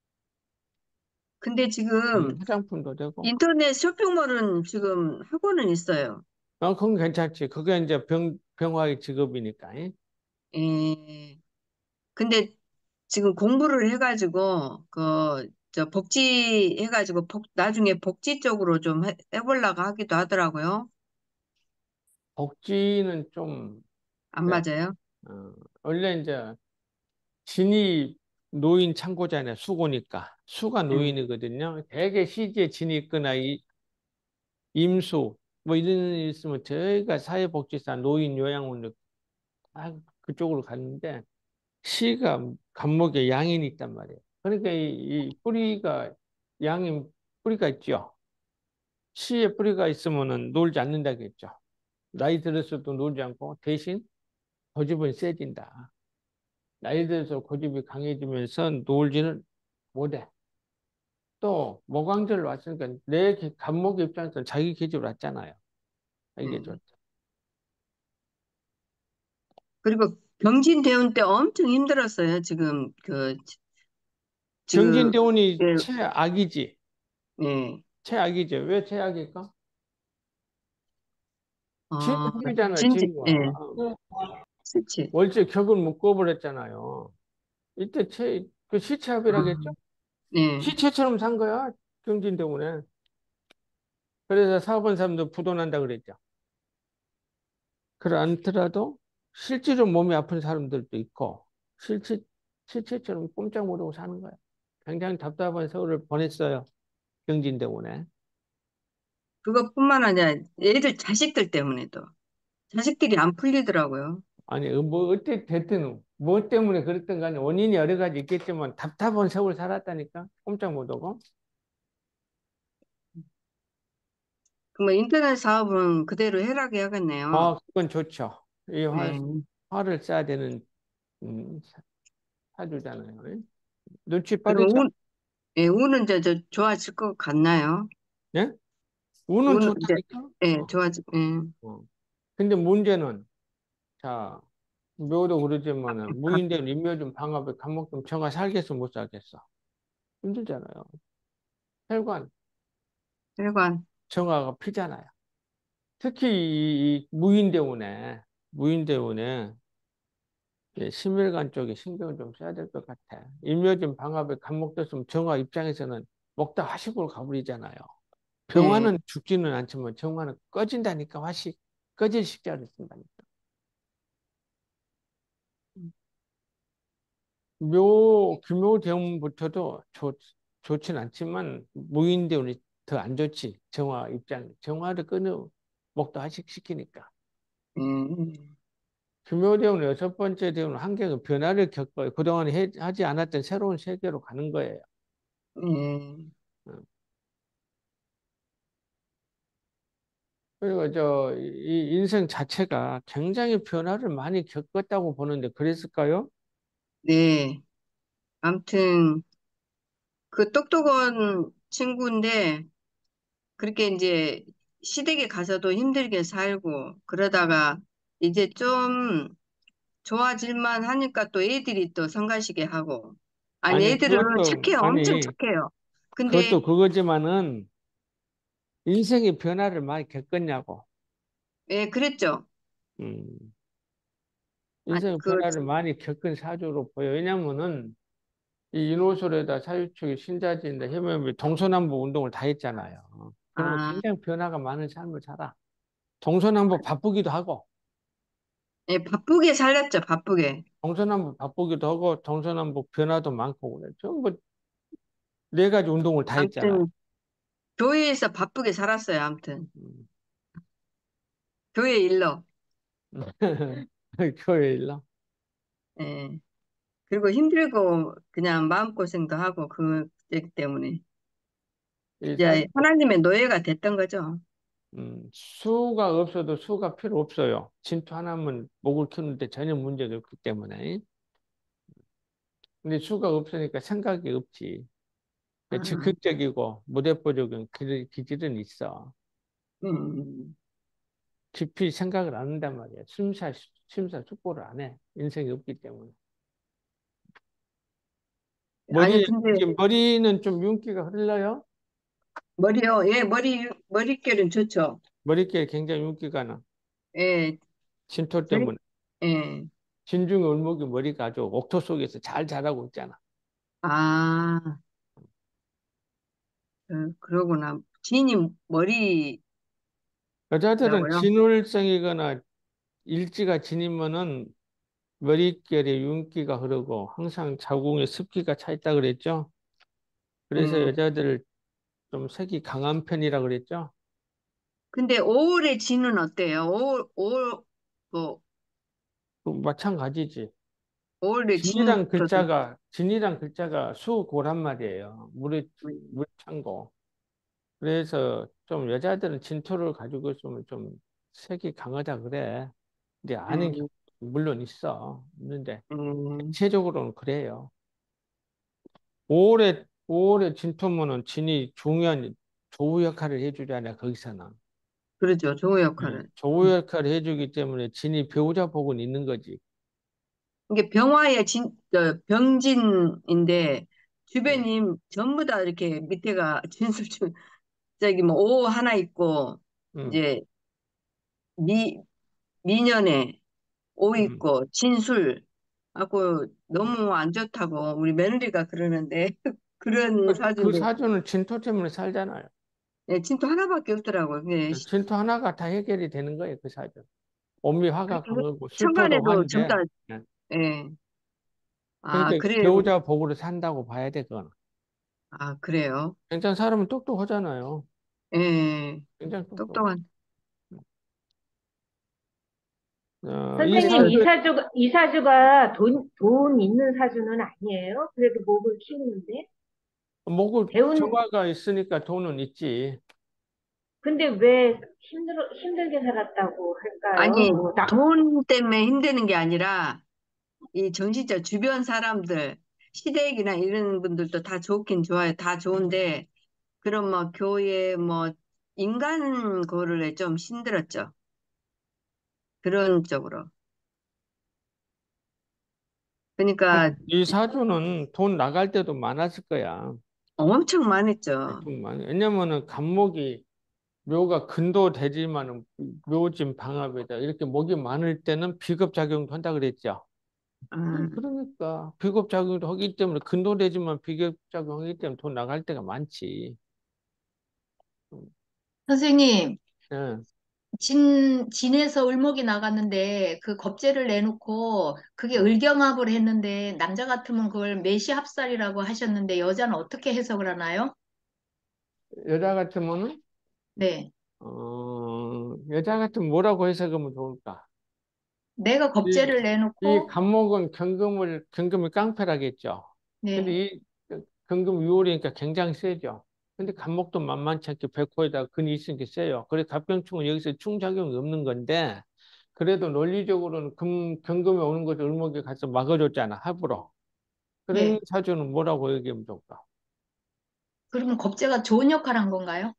근데 지금 화장품도 되고. 인터넷 쇼핑몰은 지금 하고는 있어요. 그건 괜찮지. 그게 이제 병화의 직업이니까. 예. 근데 지금 공부를 해가지고 저 복지 해가지고 나중에 복지 쪽으로 좀 해보려고 하기도 하더라고요. 복지는 좀, 안 그래. 맞아요? 원래 이제 진이 노인 창고잖아요. 수고니까. 수가 예. 노인이거든요. 대개 시지에 진이 있거나 임수, 뭐 이런 일 있으면 저희가 사회복지사 노인 요양원 그쪽으로 갔는데 시가 감목에 양인이 있단 말이에요. 그러니까 이 뿌리가 양인 뿌리가 있죠. 시에 뿌리가 있으면은 놀지 않는다겠죠. 나이 들었어도 놀지 않고 대신 고집은 세진다. 나이 들어서 고집이 강해지면서 놀지는 못해. 또 모광절 왔으니까 내 감목의 입장에서 자기 계집을 왔잖아요. 이게 예. 좋죠. 그리고 경진대운 때 엄청 힘들었어요. 지금 경진대원이 예, 최악이지. 예. 최악이지. 왜 최악일까? 진 어, 힘들잖아요, 진짜 예. 진과. 그렇지. 월세 격을 묶어버렸잖아요. 이때 그 시체합의라겠죠? 아, 예. 시체처럼 산 거야, 경진대원에. 그래서 사업한 사람도 부도난다 그랬죠. 그렇 않더라도 실제로 몸이 아픈 사람들도 있고, 실체, 실체처럼 꼼짝 못하고 사는 거야. 굉장히 답답한 세월을 보냈어요, 경진대원에. 그것뿐만 아니라 애들 자식들 때문에도 자식들이 안 풀리더라고요. 아니, 뭐, 어때 됐든, 뭐 때문에 그랬든 간에 원인이 여러 가지 있겠지만 답답한 세월 살았다니까? 꼼짝 못하고. 그러면 인터넷 사업은 그대로 해야겠네요. 그건 좋죠. 이 네. 화를 써야 되는, 사주잖아요. 눈치 그럼 빠르죠? 예, 운은 저 좋아질 것 같나요? 예? 운은 운은 이제 좋다니까? 예, 예. 어. 근데 문제는, 자, 묘도 그러지만은, 무인된 인묘좀 방업에 감목 좀 정화 살겠어, 못 살겠어? 힘들잖아요. 혈관, 혈관. 정화가 피잖아요. 특히 이 무인대운에, 심혈관 쪽에 신경을 좀 써야 될 것 같아. 인묘진 방압에 감목됐으면 정화 입장에서는 먹다 화식으로 가버리잖아요. 예. 병화는 죽지는 않지만 정화는 꺼진다니까, 화식. 꺼질 식자를 쓴다니까. 규모대운부터도 좋진 않지만 무인대운이 더 안 좋지. 정화 입장. 정화를 끊어 먹다 화식 시키니까. 예. 규모대운 여섯 번째 대운 환경의 변화를 겪어요. 그동안 하지 않았던 새로운 세계로 가는 거예요. 예. 어. 그리고 이 인생 자체가 굉장히 변화를 많이 겪었다고 보는데 그랬을까요? 네. 아무튼 그 똑똑한 친구인데 그렇게 이제 시댁에 가서도 힘들게 살고 그러다가 이제 좀 좋아질만 하니까 또 애들이 또 성가시게 하고 아니 아니, 애들은 착해요. 엄청 착해요. 근데 그것도 그거지만은 인생의 변화를 많이 겪었냐고. 예, 그랬죠. 음, 아, 인생의 그 변화를 많이 겪은 사주로 보여. 왜냐면은 이 인호설에다 사유축이 신자지인데 해면이 동서남북 운동을 다 했잖아요. 그러면 아, 굉장히 변화가 많은 삶을 살아. 동서남북 바쁘기도 하고, 예, 바쁘게 살렸죠. 바쁘게. 동서남북 바쁘기도 하고, 동서남북 변화도 많고 그래. 전부 네 가지 운동을 다 했잖아요. 아무튼 교회에서 바쁘게 살았어요. 아무튼 음. 교회 일로. 교회 일로. 예. 그리고 힘들고 그냥 마음고생도 하고 그때기 때문에 이 이제 하나님의 노예가 됐던 거죠. 수가 없어도 수가 필요 없어요. 진토 하나면 목을 키우는데 전혀 문제가 없기 때문에. 근데 수가 없으니까 생각이 없지. 아, 즉흥적이고 무대뽀적인 기질은 있어. 음, 깊이 생각을 안 한단 말이야. 심사숙고를 안 해. 인생이 없기 때문에. 아니, 머리, 근데 지금 머리는 좀 윤기가 흘러요? 머리요. 예, 머릿결은 좋죠. 머릿결에 굉장히 윤기가 나. 예, 진토 저리, 때문에. 예. 진중의 울목이 머리가 아주 옥토 속에서 잘 자라고 있잖아. 아, 그러구나. 지인이 머리라고요? 여자들은 진울성이거나 일지가 진이면은 머릿결에 윤기가 흐르고 항상 자궁에 습기가 차 있다 그랬죠. 그래서 예. 여자들 좀 색이 강한 편이라 그랬죠. 근데 5월의 진은 어때요? 5월, 뭐, 그 마찬가지지. 올해 진토도 진이란 글자가 수고란 말이에요. 물 찬 거. 그래서 좀 여자들은 진토를 가지고 있으면 좀 색이 강하다 그래. 근데 아는 경우 음, 물론 있는데 음, 대체적으로는 그래요. 5월에 진토면은 진이 중요한 조우 역할을 해주잖아요. 거기서는. 그러죠. 조우 역할은. 조우 역할을 해주기 때문에 진이 배우자 복은 있는 거지. 이게 병화의 병진인데 음, 주변이 전부 다 이렇게 밑에가 진술중 저기 뭐 오 하나 있고 음, 이제 미 미년에 오 음. 있고 진술 하고 너무 안 좋다고 우리 며느리가 그러는데 그런 그 사주인데 사주는 진토 때문에 살잖아요. 네, 진짜 하나밖에 없더라고요. 그게 진토 하나가 다 해결이 되는 거예요. 그 사주. 온미화가 그 강하고 술토도 천간에도 전부 다 화인데. 예. 예. 아, 그러니까 그래요. 배우자 복으로 산다고 봐야 돼, 그건. 아, 그래요. 굉장히 사람은 똑똑하잖아요. 예. 굉장히 똑똑해. 똑똑한. 이 선생님, 사주, 이 사주가 돈 있는 사주는 아니에요? 그래도 목을 키우는데? 목을 배운, 정화가 있으니까 돈은 있지. 근데 왜 힘들게 살았다고 할까요? 아니, 뭐, 돈 때문에 힘드는 게 아니라 이 정신적 주변 사람들, 시댁이나 이런 분들도 다 좋긴 좋아요. 다 좋은데 그런 뭐 교회 뭐 인간 거를 좀 힘들었죠. 그런 쪽으로. 그러니까 이 사주는 돈 나갈 때도 많았을 거야. 엄청 많았죠. 돈 많이. 왜냐면은 간목이 묘가 근도 되지만은 묘진 방합이다. 이렇게 목이 많을 때는 비겁작용도 한다 그랬죠. 음, 그러니까 비겁작용도 하기 때문에 근도 되지만 비겁작용하기 때문에 돈 나갈 때가 많지. 선생님, 예. 진에서 을목이 나갔는데 그 겁재를 내놓고 그게 어. 을경합을 했는데 남자 같으면 그걸 매시합살이라고 하셨는데 여자는 어떻게 해석을 하나요? 여자 같으면은 네. 여자 같으면 뭐라고 해석하면 좋을까? 내가 이, 겁재를 이 내놓고, 간목은 경금을 깡패라겠죠. 근데 네, 이 경금 위월이니까 굉장히 세죠. 근데 간목도 만만치 않게 백호에다가 근이 있으니까 세요. 그래 갑경충은 여기서 충작용이 없는 건데 그래도 논리적으로는 경금에 오는 것을 을목에 가서 막아줬잖아. 합으로. 그런 네. 사주는 뭐라고 얘기하면 좋을까? 그러면 겁재가 좋은 역할 한 건가요?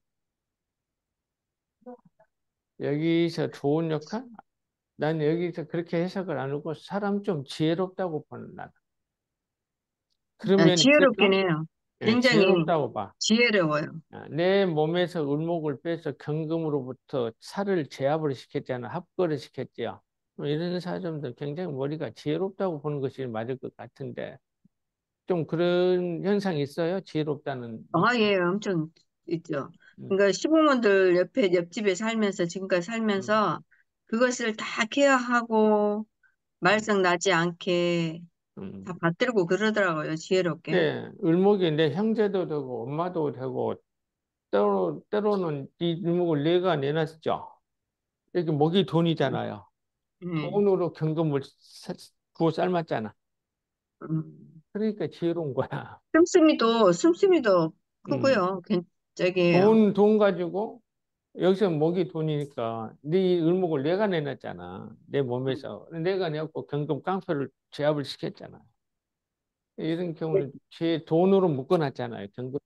여기서 좋은 역할? 난 여기서 그렇게 해석을 안 하고 사람 좀 지혜롭다고 보는 나는. 그런 아, 면이 지혜롭긴 있을까? 해요. 예, 굉장히 지혜롭다고 봐. 지혜로워요. 내 몸에서 을목을 빼서 경금으로부터 살을 제압을 시켰잖아. 합거를 시켰지요. 이런 사람들 굉장히 머리가 지혜롭다고 보는 것이 맞을 것 같은데 좀 그런 현상이 있어요? 지혜롭다는 아, 느낌. 예, 엄청 있죠. 음, 그러니까 시부모들 옆집에 살면서, 지금까지 음, 살면서 그것을 다 케어하고 음, 말썽 나지 않게 다 음. 받들고 그러더라고요. 지혜롭게. 네, 을목이 내 형제도 되고 엄마도 되고 때로는 이 을목을 내가 내놨죠. 이렇게 목이 돈이잖아요. 음, 돈으로 경금을 구워 삶았잖아. 음. 그러니까 지혜로운 거야. 씀씀이도 음. 크고요. 저기예요. 돈 가지고 여기서 목이 돈이니까 네 을목을 내가 내놨잖아. 내 몸에서. 내가 내갖고 경금 깡패를 제압을 시켰잖아. 이런 경우는 제 돈으로 묶어놨잖아요. 경금.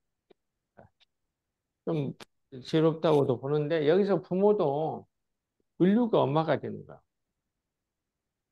좀 지혜롭다고도 보는데 여기서 부모도 을류가 엄마가 되는 거야.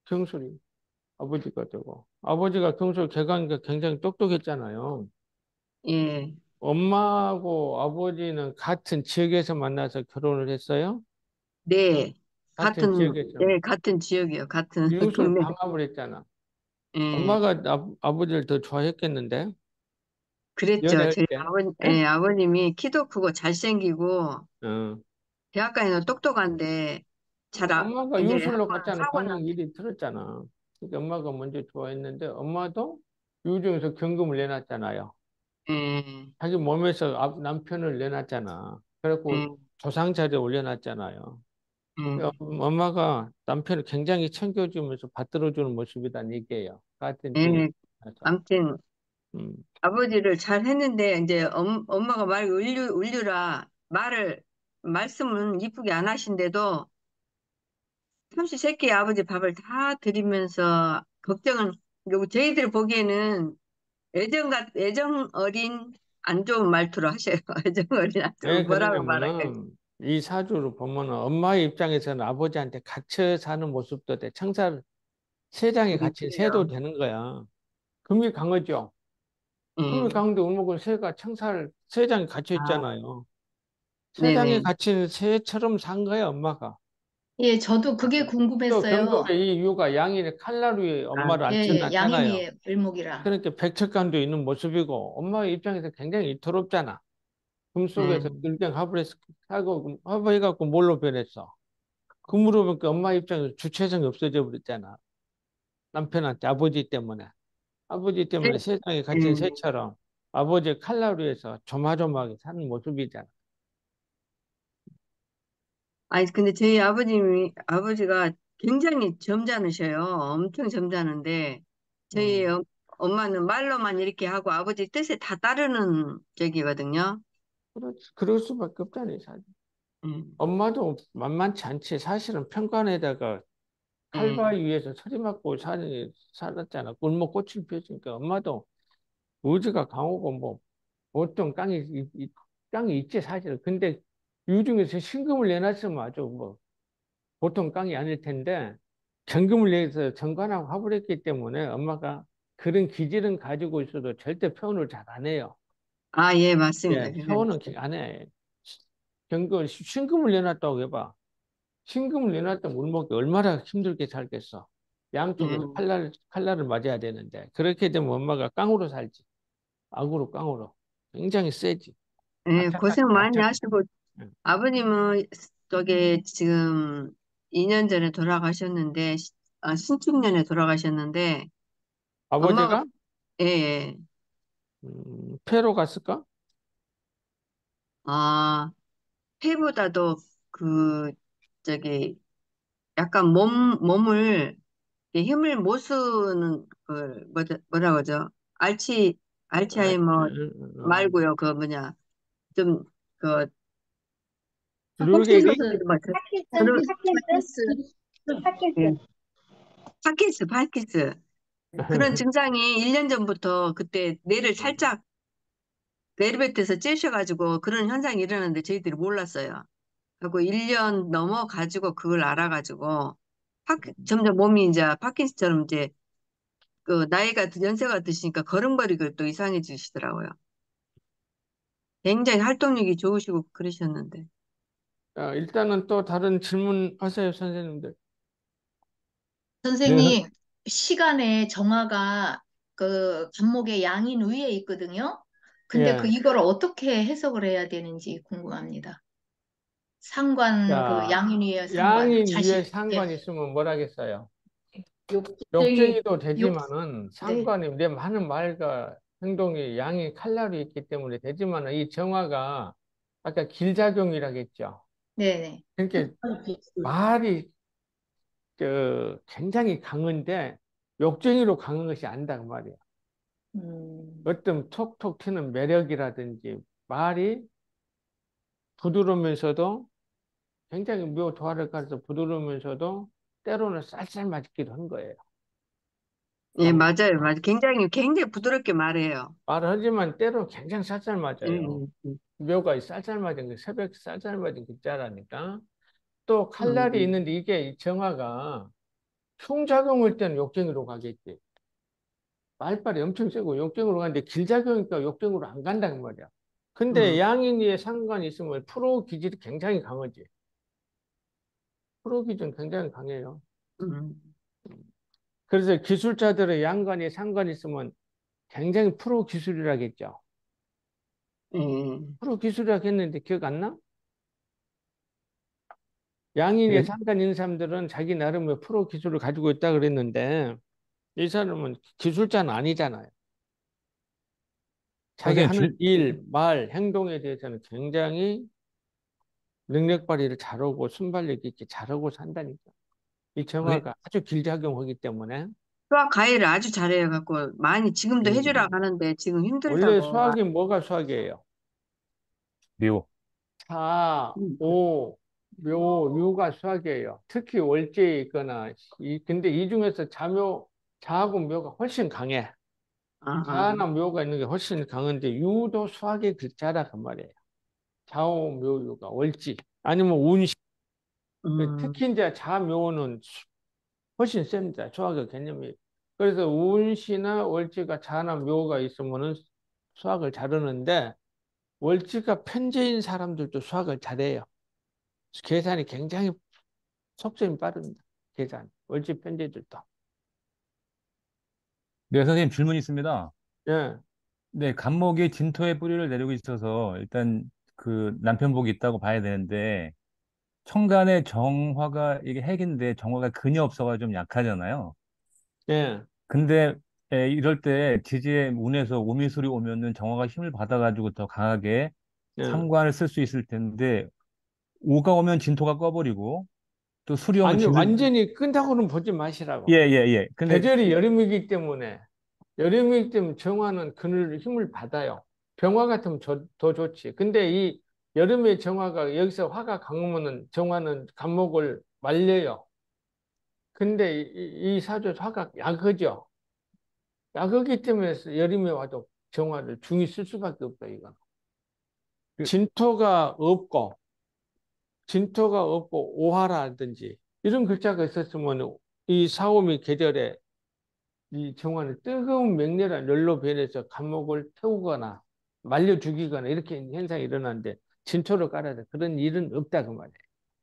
경술이 아버지가 되고 아버지가 경술 개강이가 굉장히 똑똑했잖아요. 예. 엄마하고 아버지는 같은 지역에서 만나서 결혼을 했어요. 네. 같은 지역에서 네, 같은 지역이요. 같은 이웃을 동네. 방합을 했잖아. 예. 엄마가 아버지를 더 좋아했겠는데 그랬죠. 연애할 저희 때. 예? 아버님이 키도 크고 잘생기고, 어. 대학가에는 똑똑한데, 엄마가 이제 유술로 한번 갔잖아. 사고 반영 나서, 일이 들었잖아. 그러니까 엄마가 먼저 좋아했는데 엄마도 유중에서 경금을 내놨잖아요. 예, 자기 몸에서 남편을 내놨잖아. 그래갖고 예, 조상자리에 올려놨잖아요. 예, 엄마가 남편을 굉장히 챙겨주면서 받들어주는 모습이란 얘기예요. 같은 지역에 예. 서 아무튼, 음. 아버지를 잘 했는데, 이제 엄마가 울류라 말씀은 이쁘게 안 하신데도, 삼시세끼 아버지 밥을 다 드리면서, 그리고 저희들 보기에는 애정 어린 안 좋은 말투로 하셔요. 애정 어린 안 좋은, 왜 뭐라고 말할까요? 그러냐면은 이 사주를 보면은 엄마의 입장에서는 아버지한테 갇혀 사는 모습도 돼. 청살 세장에 갇힌 새도 그러게요. 되는 거야. 금이 강하죠. 금이 예. 강한데 울먹은 새가 청살 세장에 갇혀 아, 있잖아요. 세장에 네네. 갇힌 새처럼 산 거야, 엄마가. 예, 저도 그게 또 궁금했어요. 경금의 이 이유가 양인의 칼날위에 아, 엄마를 예, 앉혀놨잖아요. 양인이의 을목이라. 그러니까 백척간도 있는 모습이고 엄마의 입장에서 굉장히 이토롭잖아. 금 속에서 네. 늘경 하고 합해갖고 뭘로 변했어? 금으로 보니까 엄마 입장에서 주체성이 없어져 버렸잖아. 남편한테 아버지 때문에 네. 세상에 갇힌 예. 새처럼 아버지의 칼날위에서 조마조마하게 사는 모습이잖아. 아니, 근데 저희 아버지가 굉장히 점잖으셔요. 엄청 점잖은데, 저희 음, 엄마는 말로만 이렇게 하고 아버지 뜻에 다 따르는 적이거든요. 그럴 수밖에 없잖아요, 사실. 음, 엄마도 만만치 않지. 사실은 평간에다가 예. 칼바위 위에서 서리 맞고 살았잖아. 굴목 꽃을 피웠으니까 엄마도 의지가 강하고 뭐 보통 깡이 있지 사실은. 근데 유중에서 신금을 내놨으면 아주 뭐 보통 깡이 아닐 텐데 경금을 내서 정관하고 합을 했기 때문에 엄마가 그런 기질은 가지고 있어도 절대 표현을 잘 안 해요. 아, 예, 맞습니다. 예, 표현은 안 해. 신금을 내놨다고 해봐. 신금을 내놨다면 울먹이 얼마나 힘들게 살겠어. 양쪽에서 음, 칼날을 맞아야 되는데 그렇게 되면 엄마가 깡으로 살지. 악으로 깡으로. 굉장히 세지. 예, 악착같이 고생 많이 악착. 하시고, 아버님은 저기 지금 2년 전에 돌아가셨는데, 신축년에 돌아가셨는데, 엄마가, 아버지가 예, 예. 폐로 갔을까? 아, 폐보다도 그, 저기, 약간 몸을, 이렇게 힘을 못 쓰는, 뭐라 그러죠? 아, 알츠하이머 어. 말고요. 그 뭐냐, 좀, 그, 뇌계기? 파킨슨, 뭐, 그런, 파킨슨. 예. 파키스. 그런 증상이 1년 전부터 그때 뇌를 살짝 내리뱉어서 찌셔가지고 그런 현상이 일어났는데 저희들이 몰랐어요. 그리고 1년 넘어가지고 그걸 알아가지고 점점 몸이 이제 파킨스처럼 이제 그 연세가 드시니까 걸음걸이가 또 이상해지시더라고요. 굉장히 활동력이 좋으시고 그러셨는데. 일단은 또 다른 질문 하세요, 선생님들. 네, 선생님, 시간의 정화가 그 간목의 양인 위에 있거든요. 근데 예. 이걸 어떻게 해석을 해야 되는지 궁금합니다. 상관, 그 자, 양인 위에 상관, 양인 위에 자식, 예, 상관 있으면 뭐라겠어요? 욕쟁이, 욕쟁이도 욕, 되지만은 네, 상관이 내 하는 말과 행동이 양이 칼날이 있기 때문에 되지만은 이 정화가 아까 길작용이라겠죠. 네네. 그러니까 말이 굉장히 강한데 욕쟁이로 강한 것이 아니다 그 말이야. 음, 어떤 톡톡 튀는 매력이라든지 말이 부드러우면서도 굉장히 묘 조화를 가려서 부드러우면서도 때로는 쌀쌀맞기도 한 거예요. 예, 남- 맞아요. 맞아요. 굉장히 부드럽게 말해요. 말을 하지만 때로는 굉장히 쌀쌀맞아요. 음, 음, 묘가 쌀쌀맞은 그 새벽 쌀쌀맞은 그 자라니까 또 칼날이 음. 있는데 이게 이 정화가 흉작용일 때는 욕쟁이로 가겠지. 말빨이 엄청 세고 욕쟁이로 가는데 길작용이니까 욕쟁이로 안 간다는 말이야. 근데 음, 양인이에 상관이 있으면 프로 기질이 굉장히 강하지. 프로 기질은 굉장히 강해요. 음, 그래서 기술자들의 양관이 상관이 있으면 굉장히 프로 기술이라겠죠. 예. 프로 기술이라고 했는데 기억 안 나? 양인의 예, 상관 있는 사람들은 자기 나름의 프로 기술을 가지고 있다 그랬는데 이 사람은 기술자는 아니잖아요. 자기 선생님, 하는 일, 말, 행동에 대해서는 굉장히 능력 발휘를 잘하고 순발력 있게 잘하고 산다니까. 이 선생님, 정화가 아주 길작용하기 때문에 수학 가해를 아주 잘해갖고 많이 지금도 해주라 음, 하는데 지금 원래 힘들다고. 수학이 뭐가 수학이에요? 미호. 사, 음. 오, 묘, 유가 수학이에요. 특히 월제에 있거나 근데 이 중에서 자하고 묘가 훨씬 강해. 아, 자나 묘가 있는 게 훨씬 강한데 유도 수학의 글자라 그 말이에요. 자오, 묘, 유가 월지 아니면 운시. 음, 특히 이제 자묘는 훨씬 셉니다. 수학의 개념이. 그래서 운시나 월지가 자나 묘가 있으면은 수학을 잘하는데 월지가 편재인 사람들도 수학을 잘해요. 계산이 굉장히 속도가 빠릅니다. 계산. 월지 편재들도. 네, 선생님 질문 있습니다. 예, 네, 간목이 진토의 뿌리를 내리고 있어서 일단 그 남편복이 있다고 봐야 되는데 청간의 정화가 이게 핵인데 정화가 근이 없어가 좀 약하잖아요. 예, 근데 이럴 때 지지의 운에서 오미술이 오면은 정화가 힘을 받아가지고 더 강하게 예. 상관을 쓸 수 있을 텐데 오가 오면 진토가 꺼버리고 또 술이 오면 아니, 진을 완전히 끈다고는 보지 예, 마시라고. 예, 예. 근데 계절이 여름이기 때문에, 여름이기 때문에 정화는 그늘 힘을 받아요. 병화 같으면 더 좋지. 근데 이 여름의 정화가, 여기서 화가 강하면은 정화는 간목을 말려요. 근데 이 사주 화가 약하죠. 약하기 때문에 여름에 와도 정화를 중히 쓸 수밖에 없다, 이거. 그, 진토가 없고, 진토가 없고, 오화라든지, 이런 글자가 있었으면 이 사오미 계절에 이 정화는 뜨거운 맹렬한 열로 변해서 감목을 태우거나 말려 죽이거나 이렇게 현상이 일어나는데 진토를 깔아야 돼. 그런 일은 없다 그 말이에요.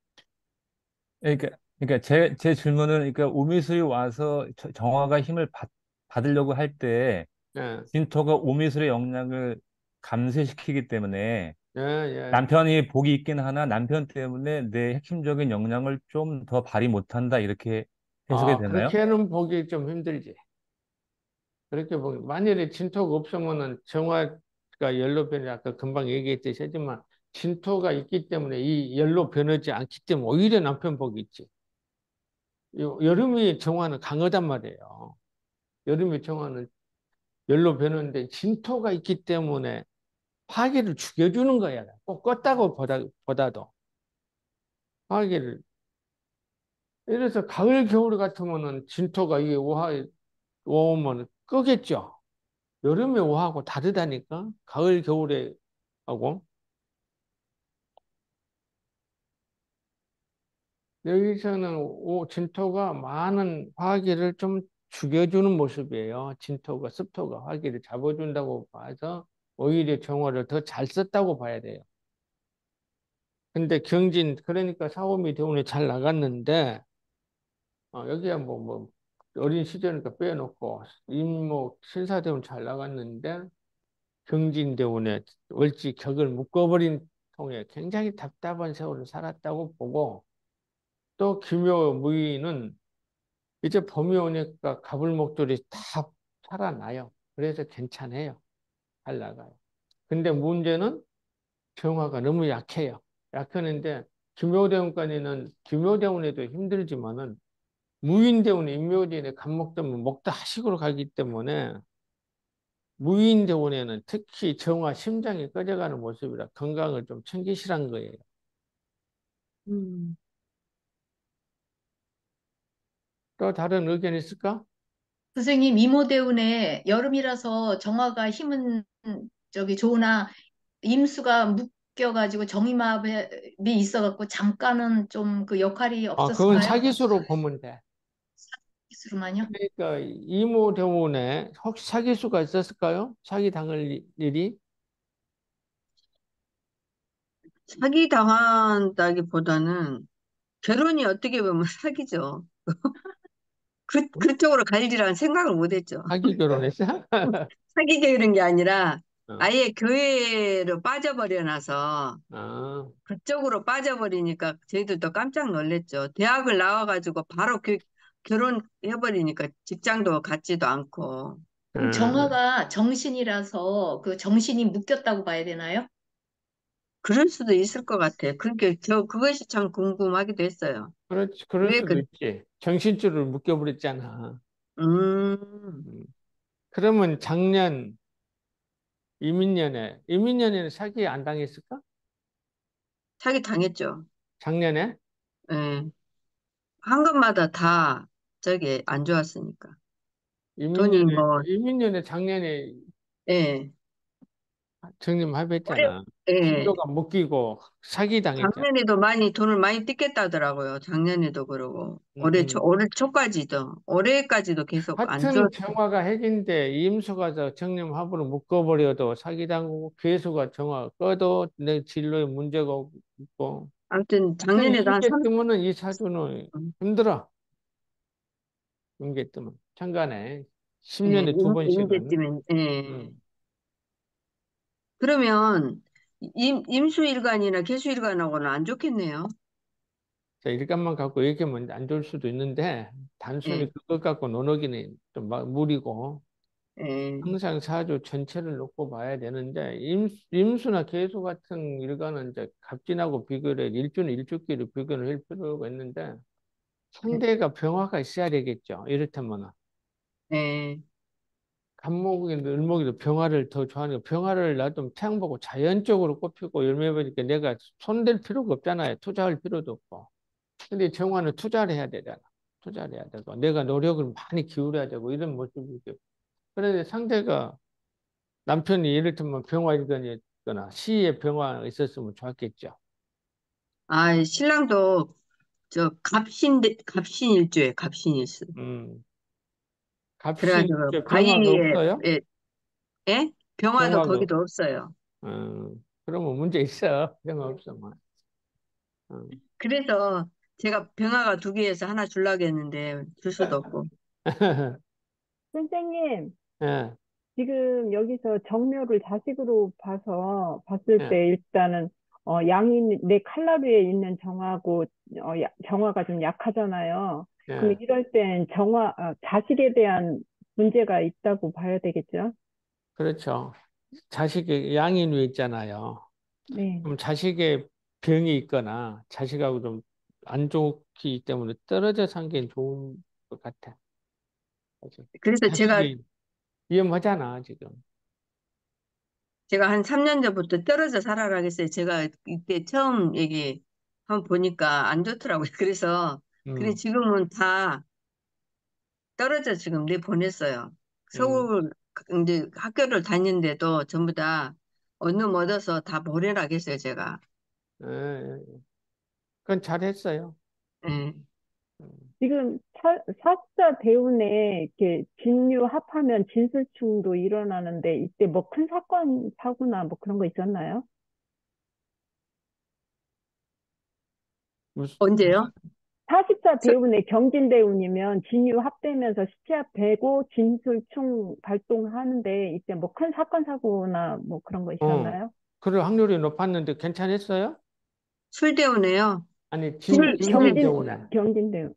그러니까 제 질문은 그러니까 오미술이 와서 정화가 힘을 받으려고 할 때 예, 진토가 오미술의 영향을 감쇄시키기 때문에 예, 예. 남편이 복이 있긴 하나 남편 때문에 내 핵심적인 역량을 좀 더 발휘 못한다 이렇게 해석이 아, 되나요? 그렇게는 보기 좀 힘들지. 그렇게 보기. 만일에 진토가 없으면은 정화가 열로 변해 아까 금방 얘기했듯이 하지만 진토가 있기 때문에 이 열로 변하지 않기 때문에 오히려 남편 복이 있지. 여름이 정화는 강하단 말이에요. 여름의 정화는 열로 변하는데 진토가 있기 때문에 화기를 죽여주는 거야. 꼭 껐다고 보다도 화기를. 이래서 가을, 겨울 같으면은 진토가 이게 오면 끄겠죠. 여름에 오하고 다르다니까. 가을, 겨울에 하고. 여기서는 진토가 많은 화기를 좀 죽여주는 모습이에요. 진토가, 습토가 화기를 잡아준다고 봐서 오히려 정화를 더 잘 썼다고 봐야 돼요. 근데 경진, 그러니까 사오미 대운에 잘 나갔는데, 여기야 어린 시절이니까 빼놓고, 임목, 신사대운 잘 나갔는데, 경진대운에 월지 격을 묶어버린 통에 굉장히 답답한 세월을 살았다고 보고, 또 기묘 무의는 이제 봄이 오니까 가불목들이 다 살아나요. 그래서 괜찮아요. 잘 나가요. 근데 문제는 정화가 너무 약해요. 약하는데, 기묘대운에도 힘들지만은, 무인대운에 인묘대운에 간목되면 먹다 하식으로 가기 때문에 무인대운에는 특히 정화 심장이 꺼져가는 모습이라 건강을 좀 챙기시란 거예요. 음. 또 다른 의견 있을까? 선생님, 이모대운에 여름이라서 정화가 힘은 저기 좋으나 임수가 묶여가지고 정이마비 있어갖고 잠깐은 좀 그 역할이 그건 없었을까요? 사기수로 보면 돼. 수로만요? 그러니까 이모 때문에 혹시 사귈 수가 있었을까요? 사기 당할 일이? 사기 당한다기보다는 결혼이 어떻게 보면 사기죠. 그쪽으로 갈 일이라는 생각을 못 했죠. 사기 결혼했어? 사귀게 이런 게 아니라 어. 아예 교회로 빠져버려 놔서 아, 그쪽으로 빠져버리니까 저희들도 깜짝 놀랐죠. 대학을 나와가지고 바로 결혼해버리니까 직장도 갖지도 않고. 그럼 아, 정화가 정신이라서 그 정신이 묶였다고 봐야 되나요? 그럴 수도 있을 것 같아요. 그러니까 그것이 참 궁금하기도 했어요. 그렇지, 그럴 왜 수도 그, 있지. 정신줄을 묶여버렸잖아. 음, 음. 그러면 작년 이민년에는 사기 안 당했을까? 사기 당했죠. 작년에? 예. 한 것마다 다 저기 안 좋았으니까. 돈이 뭐, 이민년에 작년에 예. 정님 올해, 합의했잖아. 예. 신도가 묶이고 사기 당했잖아. 작년에도 돈을 많이 뜯겠다더라고요. 작년에도 그러고. 음. 올해 초까지도. 올해까지도 계속 안 같은 좋았어요. 정화가 핵인데 임수가 저 정님 합으로 묶어버려도 사기당하고 괴수가 정화 꺼도 내 진로에 문제가 없고 아무튼 하여튼 작년에도 한 임계 3, 뜨면은 이 사주는 힘들어. 임계 뜨면 천간에 예, 10년에 두 번씩은 임계쯤엔, 예. 음. 그러면 임수일간이나 개수일간하고는 안 좋겠네요. 자, 일감만 갖고 얘기하면 안 좋을 수도 있는데 단순히 예, 그것 갖고 논하기는 좀 무리고 예. 항상 사주 전체를 놓고 봐야 되는데 임수나 계수 같은 일과는 이제 갑진하고 비교를 일주는 일주끼리 비교를 할 필요가 있는데 예. 상대가 병화가 있어야 되겠죠. 이렇다면 예. 간목이든 을목이든 병화를 더 좋아하는 거 병화를 놔두면 태양 보고 자연적으로 꼽히고 열매 보니까 내가 손댈 필요가 없잖아요. 투자할 필요도 없고. 근데 정화는 투자를 해야 되잖아. 투자를 해야 되고 내가 노력을 많이 기울여야 되고 이런 모습이죠. 그런데 상대가 남편이 예를 들면 병화이거나 시에 병화가 있었으면 좋았겠죠. 아, 신랑도 갑신일주에 갑신일수. 음, 갑신 그래가지고 병화가 바위에, 없어요? 예, 예? 병화도 병화가 거기도 없어요. 그러면 문제 있어. 병화 없으면. 그래서 제가 병화가 두 개에서 하나 주려고 했는데 줄 수도 없고. 선생님, 예, 지금 여기서 정묘를 자식으로 봤을 예, 때 일단은 양이 내 칼라루에 있는 정하고 정화가 좀 약하잖아요. 그럼 예. 이럴 땐 자식에 대한 문제가 있다고 봐야 되겠죠? 그렇죠. 자식의 양인위 있잖아요. 네. 그럼 자식의 병이 있거나 자식하고 좀 안 좋기 때문에 떨어져 산 게 좋은 것 같아. 그치? 그래서 자식이 위험하잖아, 지금. 제가 한 3년 전부터 떨어져 살아라 했어요. 제가 이때 처음 얘기 한번 보니까 안 좋더라고요. 그래 음, 지금은 다 떨어져 지금 내보냈어요. 음. 서울 이제 학교를 다니는데도 전부 다 언능 얻어서 다 보내라 했어요, 제가. 예, 예. 그건 잘했어요. 예. 음. 지금 사주자 대운에 이렇게 진유 합하면 진술충도 일어나는데 이때 뭐 큰 사건, 사고나 뭐 그런 거 있었나요? 무슨, 언제요? 사십자 서- 대운에 경진 대운이면 진유 합되면서 시합 되고 진술충 발동하는데 이때 뭐 큰 사건, 사고나 뭐 그런 거 어, 있었나요? 그럴 확률이 높았는데 괜찮았어요? 술대운에요. 아니, 술, 술, 경진 대운에. 경진 대운.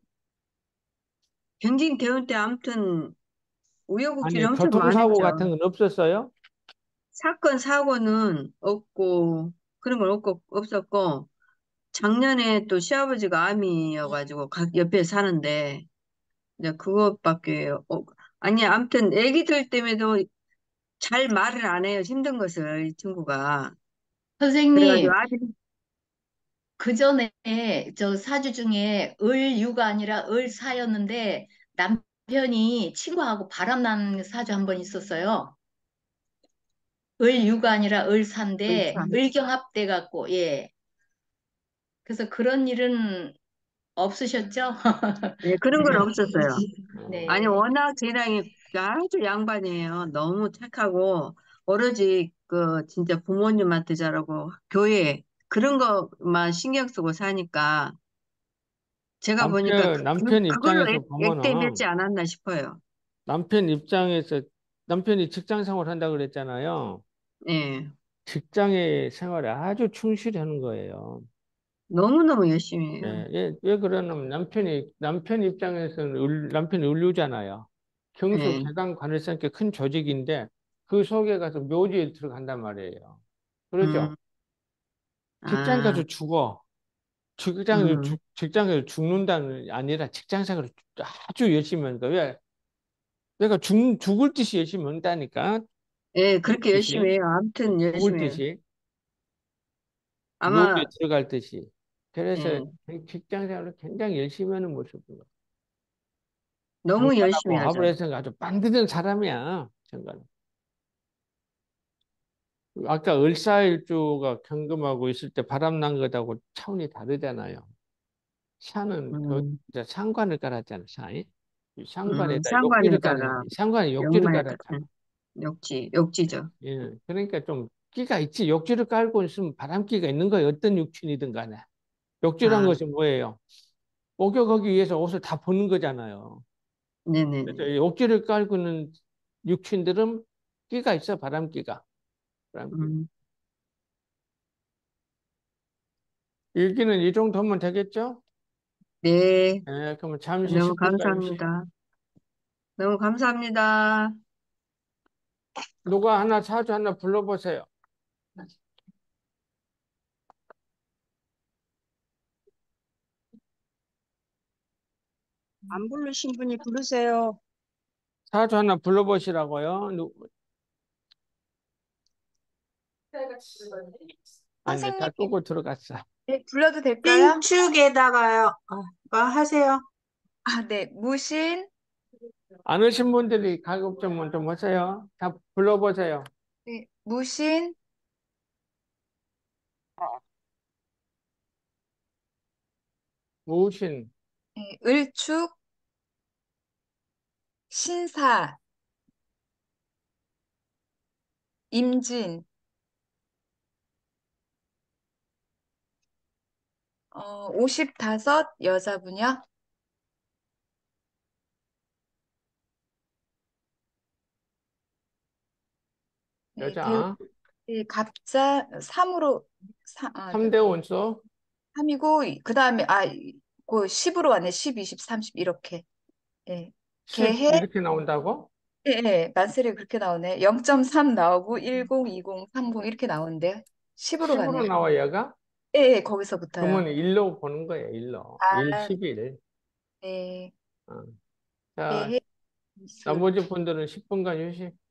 경진 대운 때 아무튼 우여곡절이 아니, 엄청 교통사고 많았죠. 같은 건 없었어요? 사건, 사고는 없고, 그런 건 없었고, 작년에 또 시아버지가 암이어가지고 옆에 사는데, 이제 그것밖에, 아니, 아무튼 애기들 때문에도 잘 말을 안 해요. 힘든 것을, 이 친구가. 그래가지고 선생님, 아들, 그 전에 저 사주 중에 을유가 아니라 을사였는데 남편이 친구하고 바람난 사주 한 번 있었어요. 을유가 아니라 을사인데 참, 을경합돼 갖고 예. 그래서 그런 일은 없으셨죠? 네, 그런 건 없었어요. 네. 아니, 워낙 저희랑이 아주 양반이에요. 너무 착하고, 오로지 진짜 부모님한테 잘하고, 교회, 그런 것만 신경 쓰고 사니까, 제가 보니까 남편 그걸로 입장에서 액대 보면은 맺지 않았나 싶어요. 남편 입장에서 남편이 직장 생활 한다고 그랬잖아요. 예. 직장의 생활에 아주 충실히 하는 거예요. 너무너무 열심히 해요. 왜 그러냐면 남편 입장에서는 남편이 의료잖아요. 경수 예. 개강 관할성 꽤 큰 조직인데 그 속에 가서 묘지에 들어간단 말이에요. 그렇죠? 음, 직장 가서 아, 죽어. 음, 직장에서 죽는다는 게 아니라 직장 생활을 아주 열심히 하는 거야. 왜? 내가 죽을 듯이 열심히 한다니까. 예, 죽을 그렇게 열심히 듯이. 해요. 아무튼 죽을 열심히 해요. 듯이. 묘지에 아마, 들어갈 듯이. 그래서 예, 직장 생활을 굉장히 열심히 하는 모습인 거야. 너무 열심히 장관하고 하죠. 하버에서 아주 만드는 사람이야. 장관. 아까 을사일주가 경금하고 있을 때 바람 난 것하고 차원이 다르잖아요. 샤는 음, 이제 상관을 깔았잖아, 샤이. 상관에다 욕지를 상관에다가 깔았지. 상관이 욕지를 역마에다 깔았잖아. 욕지죠. 예. 그러니까 좀 끼가 있지. 욕지를 깔고 있으면 바람기가 있는 거예요. 어떤 육친이든 간에. 욕지란 아, 것은 뭐예요? 목욕하기 위해서 옷을 다 벗는 거잖아요. 그래서 네네네. 이 욕지를 깔고 있는 육친들은 끼가 있어, 바람기가. 바람기. 음, 일기는 이 정도 하면 되겠죠? 네, 예, 그러면 잠시 너무 10분 가주시. 감사합니다. 너무 감사합니다. 누가 하나 사주 하나 불러보세요. 안 부르신 분이 부르세요. 사주 하나 불러보시라고요. 아니, 다 선생님, 끄고 들어갔어. 네, 불러도 될까요? 신축에다가요. 하세요. 아, 네. 무신, 안 오신 분들이 가급 좀 하세요. 다 불러보세요. 네, 무신, 무신, 네, 을축, 신사, 임진, 55 여자분이요. 네, 여자, 네, 갑자 3으로, 네, 3대 원수, 3이고, 그 다음에, 그 10으로 왔네. 10, 20, 30, 이렇게. 예. 10 개해, 이렇게 나온다고? 예, 예, 만세리 그렇게 나오네. 0.3 나오고, 10, 20, 30 이렇게 나오는데, 10으로 10으로 갔네요. 나와 얘가? 예, 예, 거기서부터요. 그러면 1로 보는 거예요, 1로. 1, 아, 11. 네. 어. 자, 개, 나머지 분들은 10분 가주시.